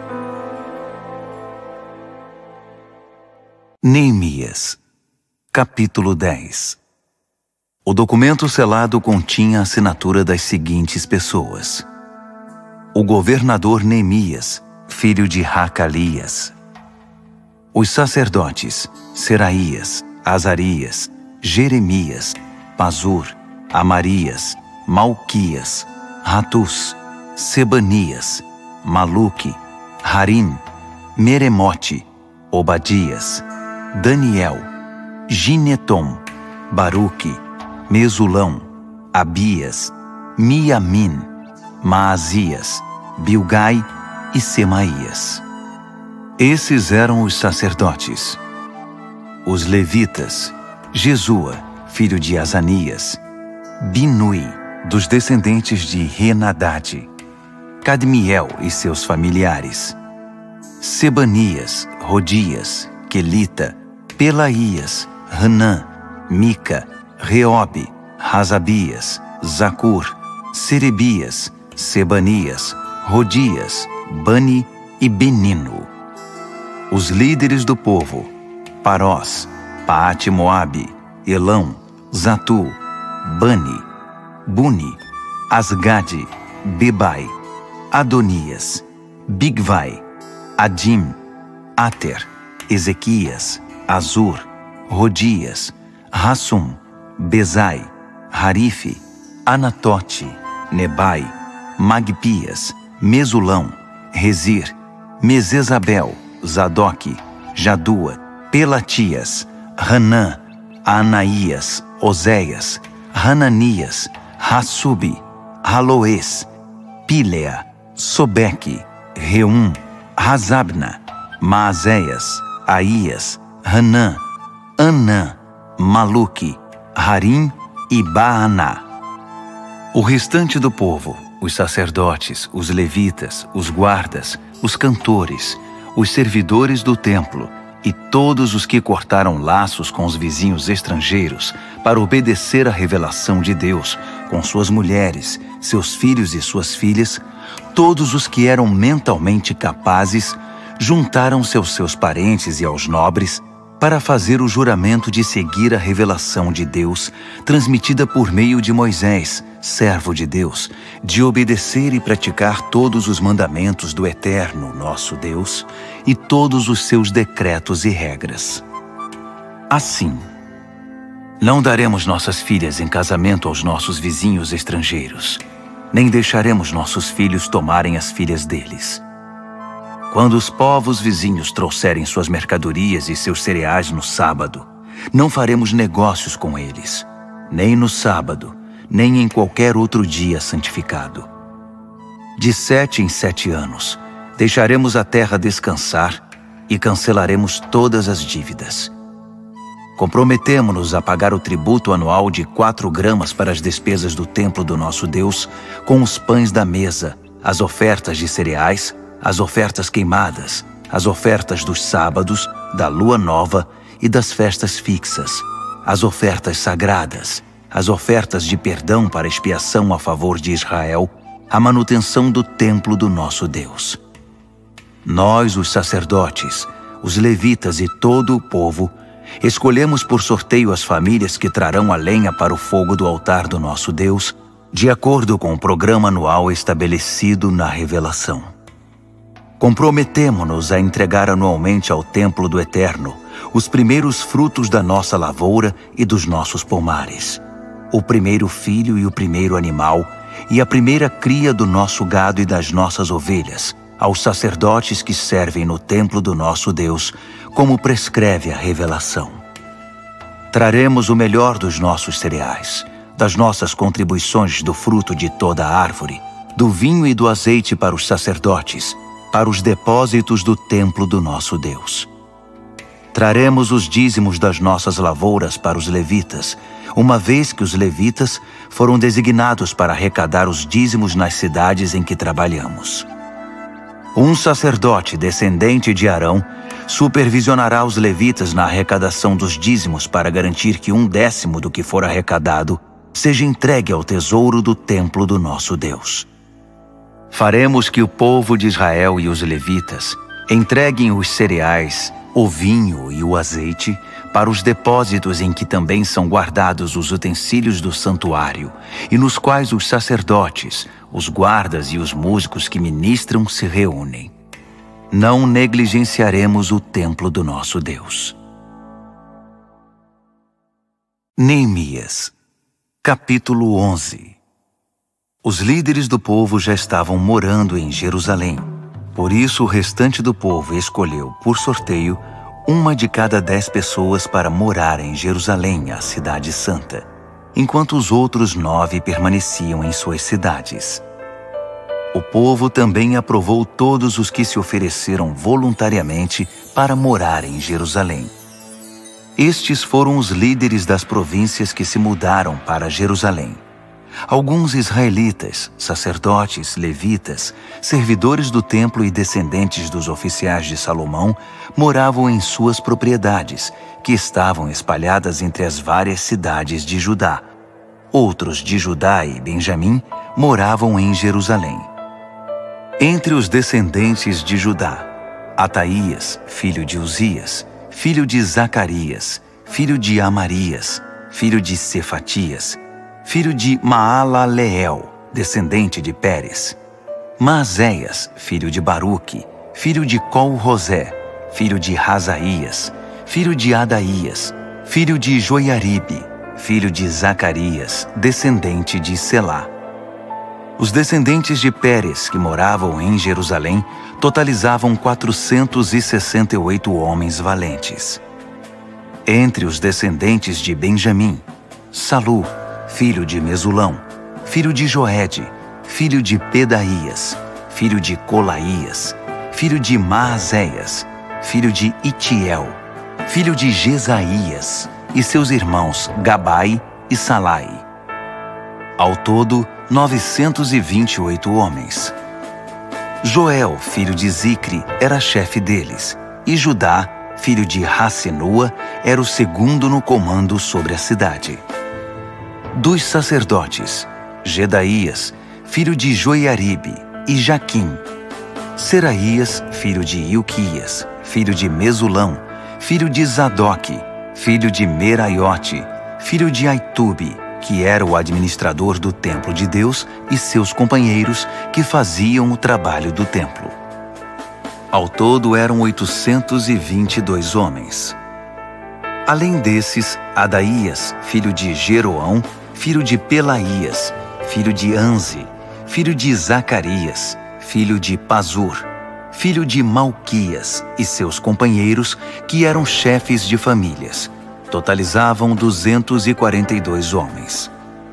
Neemias, capítulo dez. O documento selado continha a assinatura das seguintes pessoas: o governador Neemias, filho de Hacalias; os sacerdotes Seraías, Azarias, Jeremias, Pazur, Amarias, Malquias, Ratus, Sebanias, Maluque, Harim, Meremote, Obadias, Daniel, Ginetom, Baruque, Mesulão, Abias, Miamin, Maasias, Bilgai e Semaías. Esses eram os sacerdotes. Os levitas: Jesua, filho de Azanias; Binui, dos descendentes de Henadade; Cadmiel e seus familiares; Sebanias, Rodias, Quelita, Pelaías, Hanã, Mica, Reobe, Razabias, Zacur, Serebias, Sebanias, Rodias, Bani e Benino. Os líderes do povo: Parós, Paate-Moabe, Elão, Zatu, Bani, Buni, Asgade, Bebai, Adonias, Bigvai, Adim, Ater, Ezequias, Azur, Rodias, Rassum, Bezai, Harife, Anatote, Nebai, Magpias, Mesulão, Rezir, Mesesabel, Zadok, Jadua, Pelatias, Hanã, Anaías, Oséias, Hananias, Hassubi, Haloes, Pílea, Sobeque, Reum, Razabna, Maazéias, Aías, Hanã, Anã, Maluque, Harim e Baaná. O restante do povo, os sacerdotes, os levitas, os guardas, os cantores, os servidores do templo e todos os que cortaram laços com os vizinhos estrangeiros para obedecer à revelação de Deus, com suas mulheres, seus filhos e suas filhas, todos os que eram mentalmente capazes, juntaram-se aos seus parentes e aos nobres para fazer o juramento de seguir a revelação de Deus, transmitida por meio de Moisés, servo de Deus, de obedecer e praticar todos os mandamentos do Eterno, nosso Deus, e todos os seus decretos e regras. Assim, não daremos nossas filhas em casamento aos nossos vizinhos estrangeiros, nem deixaremos nossos filhos tomarem as filhas deles. Quando os povos vizinhos trouxerem suas mercadorias e seus cereais no sábado, não faremos negócios com eles, nem no sábado, nem em qualquer outro dia santificado. De sete em sete anos, deixaremos a terra descansar e cancelaremos todas as dívidas. Comprometemo-nos a pagar o tributo anual de quatro gramas para as despesas do templo do nosso Deus, com os pães da mesa, as ofertas de cereais, as ofertas queimadas, as ofertas dos sábados, da lua nova e das festas fixas, as ofertas sagradas, as ofertas de perdão para expiação a favor de Israel, a manutenção do templo do nosso Deus. Nós, os sacerdotes, os levitas e todo o povo, escolhemos por sorteio as famílias que trarão a lenha para o fogo do altar do nosso Deus, de acordo com o programa anual estabelecido na revelação. Comprometemo-nos a entregar anualmente ao templo do Eterno os primeiros frutos da nossa lavoura e dos nossos pomares, o primeiro filho e o primeiro animal, e a primeira cria do nosso gado e das nossas ovelhas, aos sacerdotes que servem no templo do nosso Deus, como prescreve a revelação. Traremos o melhor dos nossos cereais, das nossas contribuições do fruto de toda a árvore, do vinho e do azeite para os sacerdotes, para os depósitos do templo do nosso Deus. Traremos os dízimos das nossas lavouras para os levitas, uma vez que os levitas foram designados para arrecadar os dízimos nas cidades em que trabalhamos. Um sacerdote descendente de Arão supervisionará os levitas na arrecadação dos dízimos para garantir que um décimo do que for arrecadado seja entregue ao tesouro do templo do nosso Deus. Faremos que o povo de Israel e os levitas entreguem os cereais, o vinho e o azeite para os depósitos em que também são guardados os utensílios do santuário e nos quais os sacerdotes, os guardas e os músicos que ministram se reúnem. Não negligenciaremos o templo do nosso Deus. Neemias, capítulo onze. Os líderes do povo já estavam morando em Jerusalém. Por isso, o restante do povo escolheu, por sorteio, uma de cada dez pessoas para morar em Jerusalém, a cidade santa, enquanto os outros nove permaneciam em suas cidades. O povo também aprovou todos os que se ofereceram voluntariamente para morar em Jerusalém. Estes foram os líderes das províncias que se mudaram para Jerusalém. Alguns israelitas, sacerdotes, levitas, servidores do templo e descendentes dos oficiais de Salomão moravam em suas propriedades, que estavam espalhadas entre as várias cidades de Judá. Outros de Judá e Benjamim moravam em Jerusalém. Entre os descendentes de Judá, Ataías, filho de Uzias, filho de Zacarias, filho de Amarias, filho de Cefatias, filho de Maalaleel, descendente de Pérez. Maazéias, filho de Baruque, filho de Col-Rosé, filho de Razaías, filho de Adaías, filho de Joiaribe, filho de Zacarias, descendente de Selá. Os descendentes de Pérez, que moravam em Jerusalém, totalizavam quatrocentos e sessenta e oito homens valentes. Entre os descendentes de Benjamim, Salu, filho de Mesulão, filho de Joede, filho de Pedaías, filho de Colaías, filho de Maazéias, filho de Itiel, filho de Jesaías, e seus irmãos Gabai e Salai. Ao todo, novecentos e vinte e oito homens. Joel, filho de Zicre, era chefe deles, e Judá, filho de Rassenua, era o segundo no comando sobre a cidade. Dos sacerdotes, Gedaías, filho de Joiaribe, e Jaquim. Seraías, filho de Ilquias, filho de Mesulão, filho de Zadoque, filho de Meraiote, filho de Aitube, que era o administrador do templo de Deus, e seus companheiros que faziam o trabalho do templo. Ao todo eram oitocentos e vinte e dois homens. Além desses, Adaías, filho de Jeroão, filho de Pelaías, filho de Anze, filho de Zacarias, filho de Pazur, filho de Malquias, e seus companheiros, que eram chefes de famílias, totalizavam duzentos e quarenta e dois homens.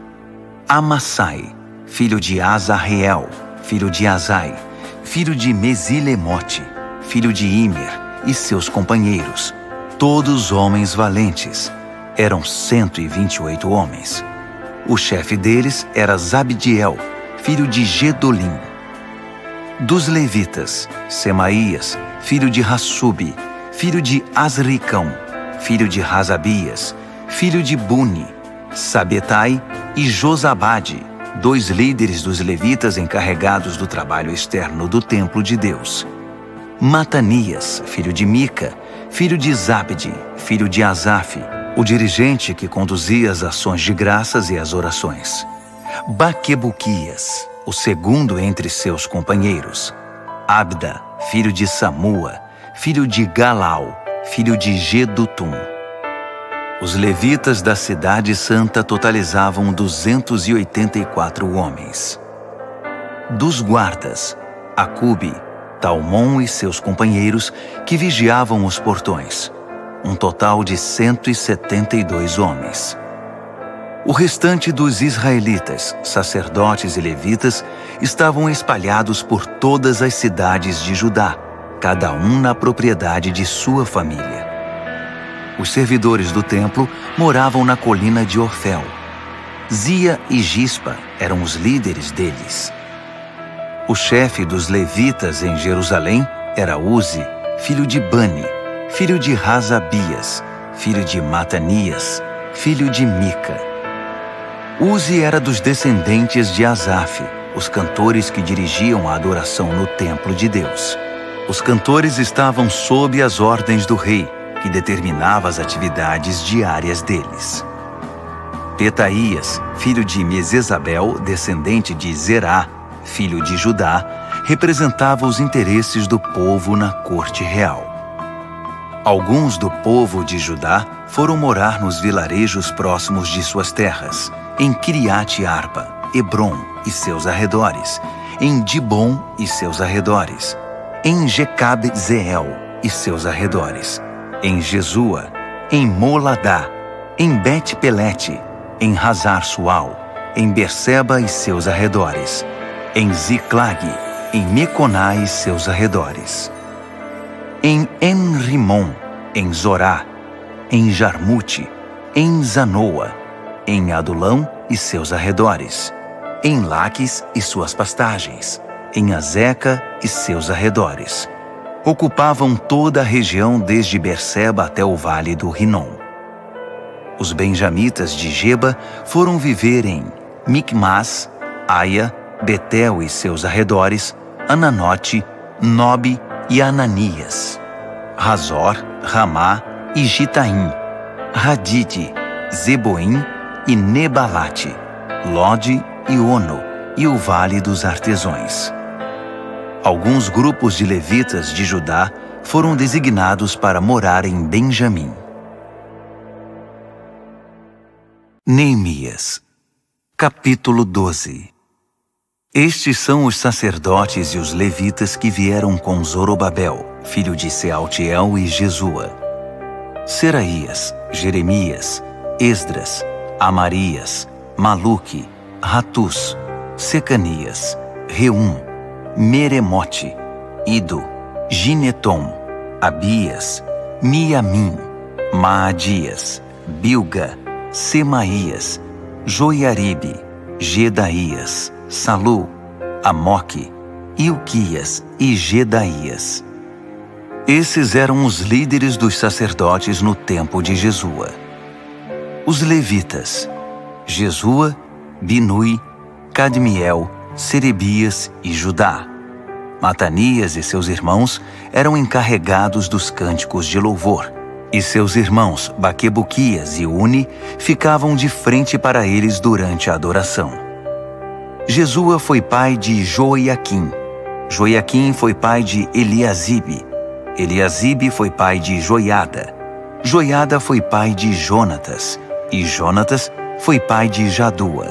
Amassai, filho de Azarreel, filho de Azai, filho de Mesilemote, filho de Imer, e seus companheiros, todos homens valentes, eram cento e vinte e oito homens. O chefe deles era Zabdiel, filho de Gedolim. Dos levitas, Semaías, filho de Hassubi, filho de Azricão, filho de Razabias, filho de Buni, Sabetai e Josabade, dois líderes dos levitas encarregados do trabalho externo do templo de Deus. Matanias, filho de Mica, filho de Zabde, filho de Asaf, o dirigente que conduzia as ações de graças e as orações. Baquebuquias, o segundo entre seus companheiros. Abda, filho de Samua, filho de Galau, filho de Gedutum. Os levitas da cidade santa totalizavam duzentos e oitenta e quatro homens. Dos guardas, Acube, Talmon e seus companheiros que vigiavam os portões, um total de cento e setenta e dois homens. O restante dos israelitas, sacerdotes e levitas, estavam espalhados por todas as cidades de Judá, cada um na propriedade de sua família. Os servidores do templo moravam na colina de Ofel. Zia e Gispa eram os líderes deles. O chefe dos levitas em Jerusalém era Uzi, filho de Bani, filho de Razabias, filho de Matanias, filho de Mica. Uzi era dos descendentes de Asaf, os cantores que dirigiam a adoração no templo de Deus. Os cantores estavam sob as ordens do rei, que determinava as atividades diárias deles. Petaías, filho de Mesesabel, descendente de Zerá, filho de Judá, representava os interesses do povo na corte real. Alguns do povo de Judá foram morar nos vilarejos próximos de suas terras, em Kiriat Arba, Hebron e seus arredores, em Dibon e seus arredores, em Jecab-Zeel e seus arredores, em Jesua, em Moladá, em Bet-Pelete, em Hazar-Sual, em Berseba e seus arredores, em Ziclag, em Meconá e seus arredores, em En-Rimon, em Zorá, em Jarmute, em Zanoa, em Adulão e seus arredores, em Laques e suas pastagens, em Azeca e seus arredores. Ocupavam toda a região desde Berseba até o vale do Rinom. Os benjamitas de Geba foram viver em Micmas, Aia, Betel e seus arredores, Ananote, Nobe e Ananias, Razor, Ramá, e Gitaim, Hadide, Zeboim e Nebalate, Lode e Ono e o Vale dos Artesões. Alguns grupos de levitas de Judá foram designados para morar em Benjamim. Neemias, capítulo doze. Estes são os sacerdotes e os levitas que vieram com Zorobabel, filho de Sealtiel, e Jesua: Seraías, Jeremias, Esdras, Amarias, Maluque, Ratus, Secanias, Reum, Meremote, Ido, Gineton, Abias, Miamim, Maadias, Bilga, Semaías, Joiaribe, Gedaías, Salu, Amoque, Ilquias e Gedaías. Esses eram os líderes dos sacerdotes no tempo de Jesua. Os levitas: Jesua, Binui, Cadmiel, Serebias e Judá. Matanias e seus irmãos eram encarregados dos cânticos de louvor, e seus irmãos Baquebuquias e Uni ficavam de frente para eles durante a adoração. Jesua foi pai de Joiaquim. Joiaquim foi pai de Eliasibe. Eliasibe foi pai de Joiada. Joiada foi pai de Jonatas. E Jonatas foi pai de Jadua.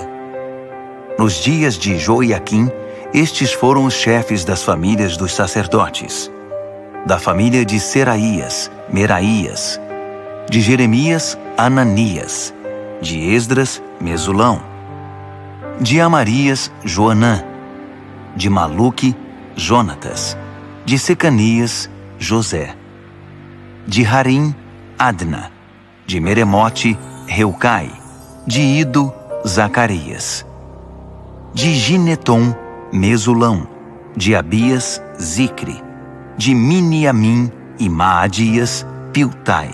Nos dias de Joiaquim, estes foram os chefes das famílias dos sacerdotes: da família de Seraías, Meraías; de Jeremias, Ananias; de Esdras, Mesulão; de Amarias, Joanã; de Maluque, Jonatas; de Secanias, José; de Harim, Adna; de Meremote, Reucai; de Ido, Zacarias; de Gineton, Mesulão; de Abias, Zicre; de Miniamim e Maadias, Piltai;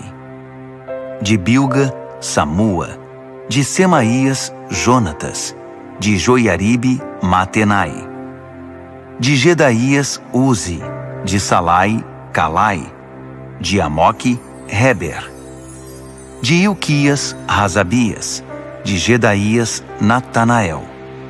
de Bilga, Samua; de Semaías, Jonatas; de Joiaribe, Matenai; de Gedaías, Uzi; de Salai, Calai; de Amoque, Heber; de Ilquias, Razabias; de Gedaías, Natanael.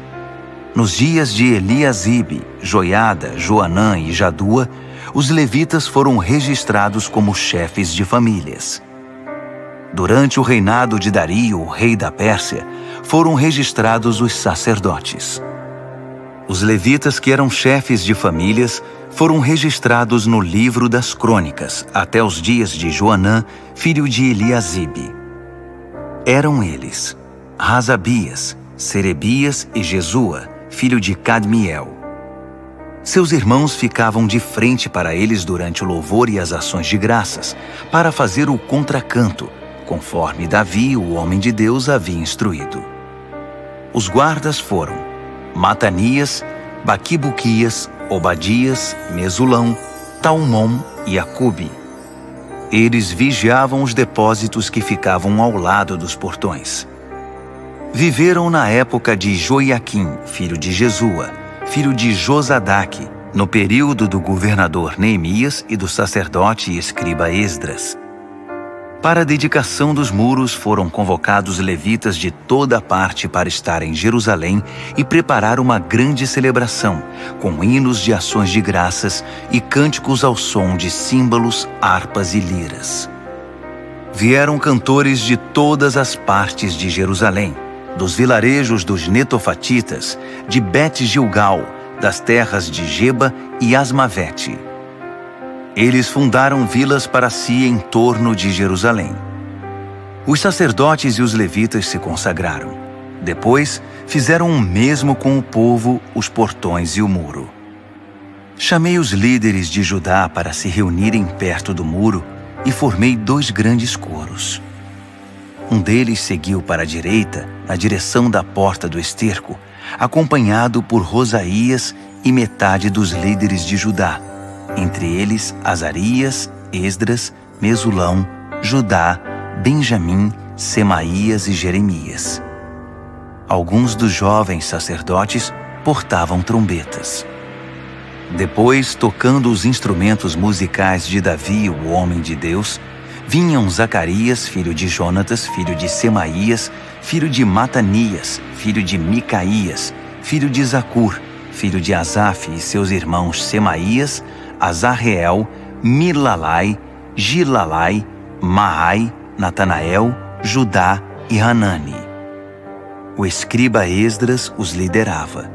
Nos dias de Eliasibe, Joiada, Joanã e Jadua, os levitas foram registrados como chefes de famílias. Durante o reinado de Dario, o rei da Pérsia, foram registrados os sacerdotes. Os levitas que eram chefes de famílias foram registrados no livro das crônicas até os dias de Joanã, filho de Eliasibe. Eram eles Razabias, Serebias e Jesua, filho de Cadmiel. Seus irmãos ficavam de frente para eles durante o louvor e as ações de graças, para fazer o contracanto, conforme Davi, o homem de Deus, havia instruído. Os guardas foram Matanias, Baquibuquias, Obadias, Mesulão, Talmom e Acube. Eles vigiavam os depósitos que ficavam ao lado dos portões. Viveram na época de Joiaquim, filho de Jesua, filho de Josadaque, no período do governador Neemias e do sacerdote e escriba Esdras. Para a dedicação dos muros foram convocados levitas de toda parte para estar em Jerusalém e preparar uma grande celebração, com hinos de ações de graças e cânticos ao som de símbolos, harpas e liras. Vieram cantores de todas as partes de Jerusalém, dos vilarejos dos netofatitas, de Bet-Gilgal, das terras de Geba e Asmavete. Eles fundaram vilas para si em torno de Jerusalém. Os sacerdotes e os levitas se consagraram. Depois, fizeram o mesmo com o povo, os portões e o muro. Chamei os líderes de Judá para se reunirem perto do muro e formei dois grandes coros. Um deles seguiu para a direita, na direção da porta do esterco, acompanhado por Rosaías e metade dos líderes de Judá, entre eles Azarias, Esdras, Mesulão, Judá, Benjamim, Semaías e Jeremias. Alguns dos jovens sacerdotes portavam trombetas. Depois, tocando os instrumentos musicais de Davi, o homem de Deus, vinham Zacarias, filho de Jonatas, filho de Semaías, filho de Matanias, filho de Micaías, filho de Zacur, filho de Asaf e seus irmãos Semaías, Azarreel, Milalai, Gilalai, Maai, Natanael, Judá e Hanani. O escriba Esdras os liderava.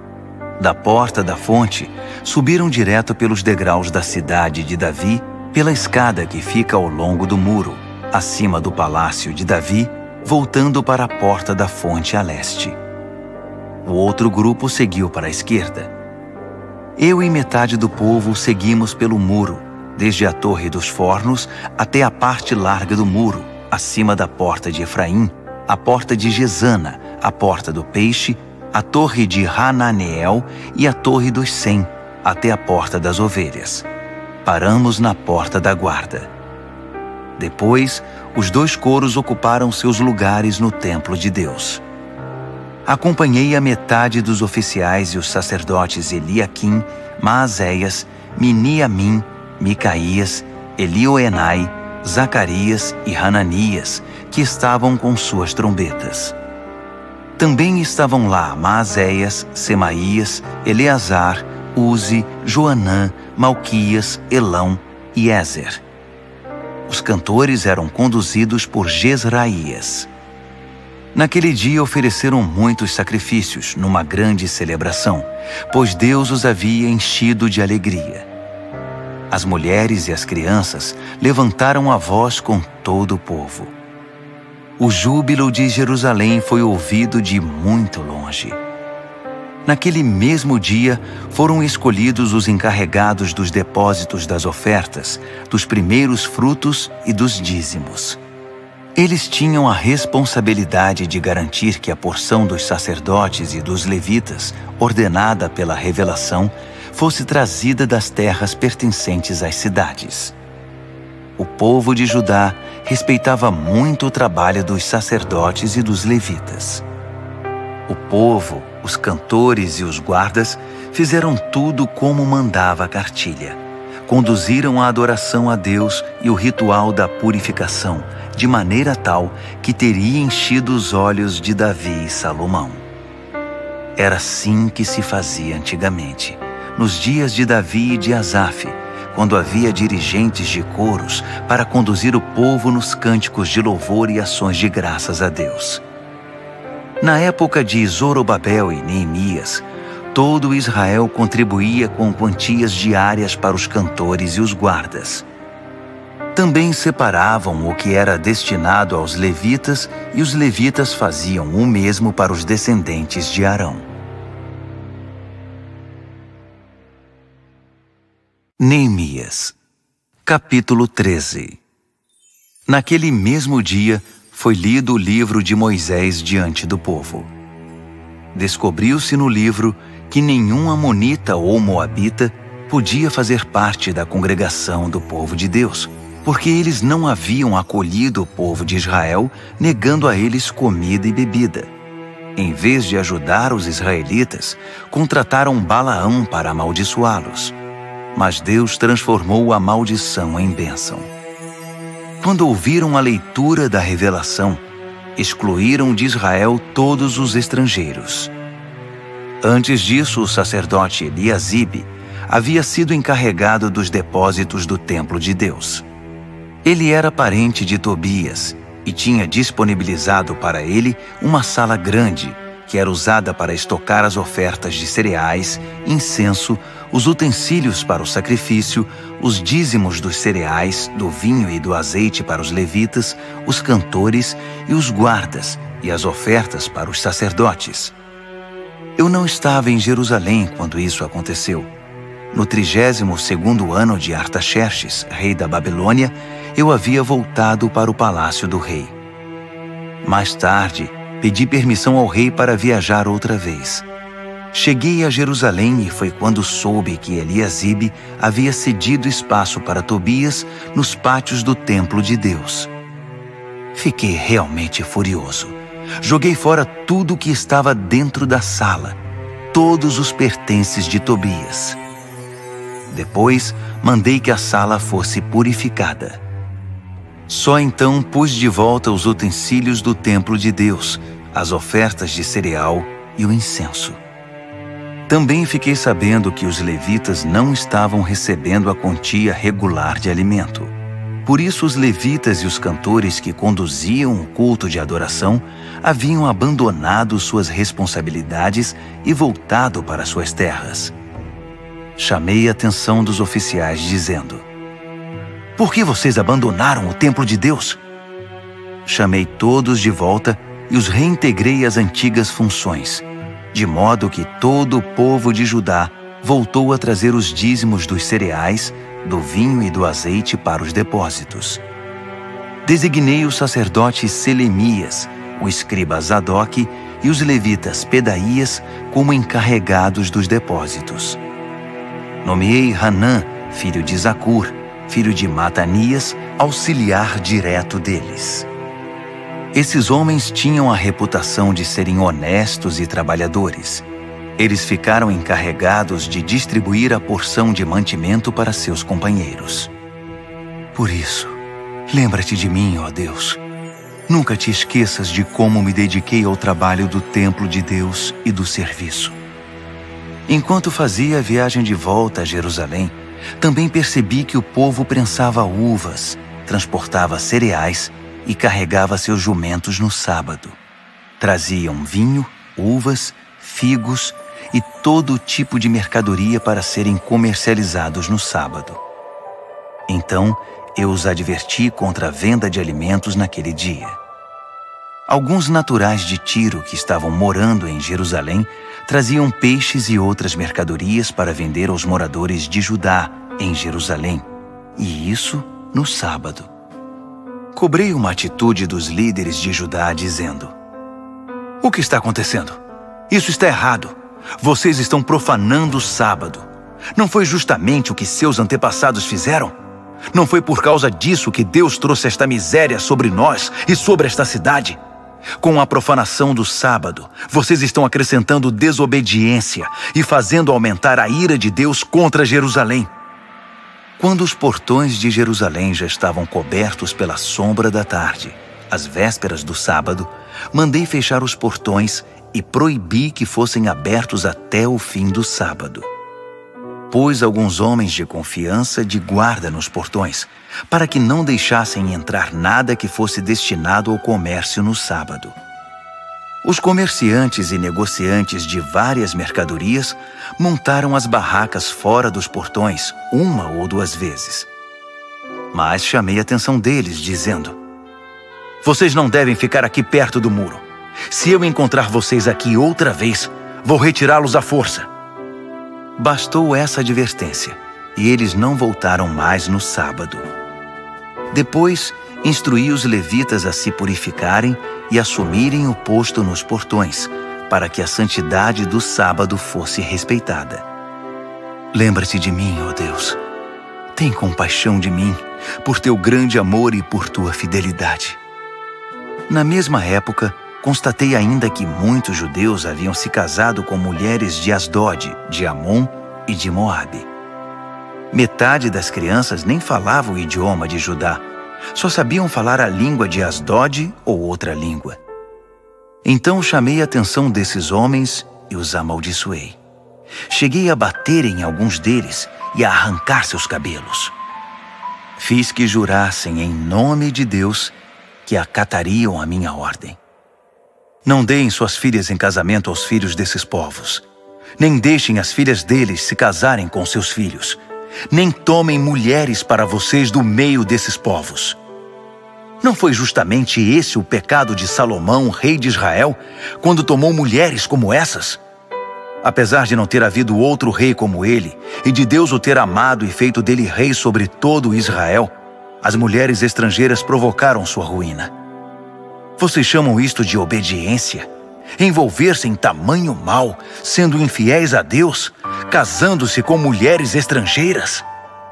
Da porta da fonte, subiram direto pelos degraus da cidade de Davi, pela escada que fica ao longo do muro, acima do palácio de Davi, voltando para a porta da fonte a leste. O outro grupo seguiu para a esquerda. Eu e metade do povo seguimos pelo muro, desde a Torre dos Fornos até a parte larga do muro, acima da porta de Efraim, a porta de Gesana, a porta do Peixe, a torre de Hananeel e a torre dos Cem, até a porta das Ovelhas. Paramos na porta da guarda. Depois, os dois coros ocuparam seus lugares no templo de Deus. Acompanhei a metade dos oficiais e os sacerdotes Eliaquim, Maazéias, Miniamim, Micaías, Elioenai, Zacarias e Hananias, que estavam com suas trombetas. Também estavam lá Maazéias, Semaías, Eleazar, Uzi, Joanã, Malquias, Elão e Ézer. Os cantores eram conduzidos por Jezraías. Naquele dia ofereceram muitos sacrifícios numa grande celebração, pois Deus os havia enchido de alegria. As mulheres e as crianças levantaram a voz com todo o povo. O júbilo de Jerusalém foi ouvido de muito longe. Naquele mesmo dia, foram escolhidos os encarregados dos depósitos das ofertas, dos primeiros frutos e dos dízimos. Eles tinham a responsabilidade de garantir que a porção dos sacerdotes e dos levitas, ordenada pela revelação, fosse trazida das terras pertencentes às cidades. O povo de Judá respeitava muito o trabalho dos sacerdotes e dos levitas. O povo, os cantores e os guardas fizeram tudo como mandava a cartilha. Conduziram a adoração a Deus e o ritual da purificação, de maneira tal que teria enchido os olhos de Davi e Salomão. Era assim que se fazia antigamente, nos dias de Davi e de Asaf, quando havia dirigentes de coros para conduzir o povo nos cânticos de louvor e ações de graças a Deus. Na época de Zorobabel e Neemias, todo Israel contribuía com quantias diárias para os cantores e os guardas. Também separavam o que era destinado aos levitas e os levitas faziam o mesmo para os descendentes de Arão. Neemias, capítulo treze. Naquele mesmo dia, foi lido o livro de Moisés diante do povo. Descobriu-se no livro que nenhum amonita ou moabita podia fazer parte da congregação do povo de Deus, porque eles não haviam acolhido o povo de Israel, negando a eles comida e bebida. Em vez de ajudar os israelitas, contrataram Balaão para amaldiçoá-los. Mas Deus transformou a maldição em bênção. Quando ouviram a leitura da revelação, excluíram de Israel todos os estrangeiros. Antes disso, o sacerdote Eliasibe havia sido encarregado dos depósitos do templo de Deus. Ele era parente de Tobias e tinha disponibilizado para ele uma sala grande, que era usada para estocar as ofertas de cereais, incenso, os utensílios para o sacrifício, os dízimos dos cereais, do vinho e do azeite para os levitas, os cantores e os guardas, e as ofertas para os sacerdotes. Eu não estava em Jerusalém quando isso aconteceu. No trigésimo segundo ano de Artaxerxes, rei da Babilônia, eu havia voltado para o palácio do rei. Mais tarde, pedi permissão ao rei para viajar outra vez. Cheguei a Jerusalém e foi quando soube que Eliasibe havia cedido espaço para Tobias nos pátios do templo de Deus. Fiquei realmente furioso. Joguei fora tudo que estava dentro da sala, todos os pertences de Tobias. Depois, mandei que a sala fosse purificada. Só então pus de volta os utensílios do templo de Deus, as ofertas de cereal e o incenso. Também fiquei sabendo que os levitas não estavam recebendo a quantia regular de alimento. Por isso os levitas e os cantores que conduziam o culto de adoração haviam abandonado suas responsabilidades e voltado para suas terras. Chamei a atenção dos oficiais dizendo: "Por que vocês abandonaram o templo de Deus?" Chamei todos de volta e os reintegrei às antigas funções, de modo que todo o povo de Judá voltou a trazer os dízimos dos cereais, do vinho e do azeite para os depósitos. Designei o sacerdote Selemias, o escriba Zadok e os levitas Pedaías como encarregados dos depósitos. Nomeei Hanã, filho de Zacur, filho de Matanias, auxiliar direto deles. Esses homens tinham a reputação de serem honestos e trabalhadores. Eles ficaram encarregados de distribuir a porção de mantimento para seus companheiros. Por isso, lembra-te de mim, ó Deus. Nunca te esqueças de como me dediquei ao trabalho do templo de Deus e do serviço. Enquanto fazia a viagem de volta a Jerusalém, também percebi que o povo prensava uvas, transportava cereais e carregava seus jumentos no sábado. Traziam vinho, uvas, figos e todo tipo de mercadoria para serem comercializados no sábado. Então, eu os adverti contra a venda de alimentos naquele dia. Alguns naturais de Tiro que estavam morando em Jerusalém traziam peixes e outras mercadorias para vender aos moradores de Judá, em Jerusalém, e isso no sábado. Cobrei uma atitude dos líderes de Judá dizendo: "O que está acontecendo? Isso está errado. Vocês estão profanando o sábado. Não foi justamente o que seus antepassados fizeram? Não foi por causa disso que Deus trouxe esta miséria sobre nós e sobre esta cidade? Com a profanação do sábado, vocês estão acrescentando desobediência e fazendo aumentar a ira de Deus contra Jerusalém." Quando os portões de Jerusalém já estavam cobertos pela sombra da tarde, às vésperas do sábado, mandei fechar os portões e proibi que fossem abertos até o fim do sábado. Pus alguns homens de confiança de guarda nos portões, para que não deixassem entrar nada que fosse destinado ao comércio no sábado. Os comerciantes e negociantes de várias mercadorias montaram as barracas fora dos portões uma ou duas vezes. Mas chamei a atenção deles, dizendo: "Vocês não devem ficar aqui perto do muro. Se eu encontrar vocês aqui outra vez, vou retirá-los à força." Bastou essa advertência, e eles não voltaram mais no sábado. Depois, instruí os levitas a se purificarem e assumirem o posto nos portões, para que a santidade do sábado fosse respeitada. Lembra-te de mim, ó Deus. Tem compaixão de mim, por teu grande amor e por tua fidelidade. Na mesma época, constatei ainda que muitos judeus haviam se casado com mulheres de Asdod, de Amon e de Moabe. Metade das crianças nem falava o idioma de Judá, só sabiam falar a língua de Asdod ou outra língua. Então chamei a atenção desses homens e os amaldiçoei. Cheguei a bater em alguns deles e a arrancar seus cabelos. Fiz que jurassem em nome de Deus que acatariam a minha ordem. Não deem suas filhas em casamento aos filhos desses povos. Nem deixem as filhas deles se casarem com seus filhos. Nem tomem mulheres para vocês do meio desses povos. Não foi justamente esse o pecado de Salomão, rei de Israel, quando tomou mulheres como essas? Apesar de não ter havido outro rei como ele, e de Deus o ter amado e feito dele rei sobre todo Israel, as mulheres estrangeiras provocaram sua ruína. Vocês chamam isto de obediência? Envolver-se em tamanho mal, sendo infiéis a Deus, casando-se com mulheres estrangeiras?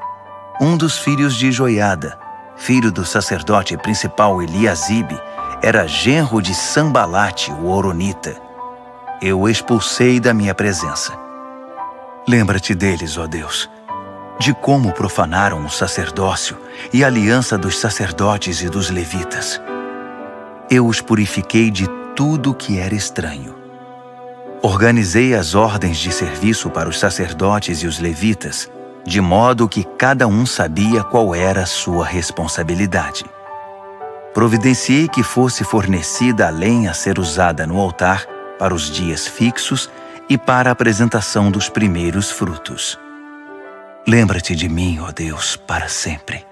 Um dos filhos de Joiada, filho do sacerdote principal Eliasibe, era genro de Sambalate, o horonita. Eu o expulsei da minha presença. Lembra-te deles, ó Deus. de como profanaram o sacerdócio e a aliança dos sacerdotes e dos levitas. Eu os purifiquei de tudo que era estranho. Organizei as ordens de serviço para os sacerdotes e os levitas, de modo que cada um sabia qual era a sua responsabilidade. Providenciei que fosse fornecida a lenha a ser usada no altar para os dias fixos e para a apresentação dos primeiros frutos. Lembra-te de mim, ó Deus, para sempre.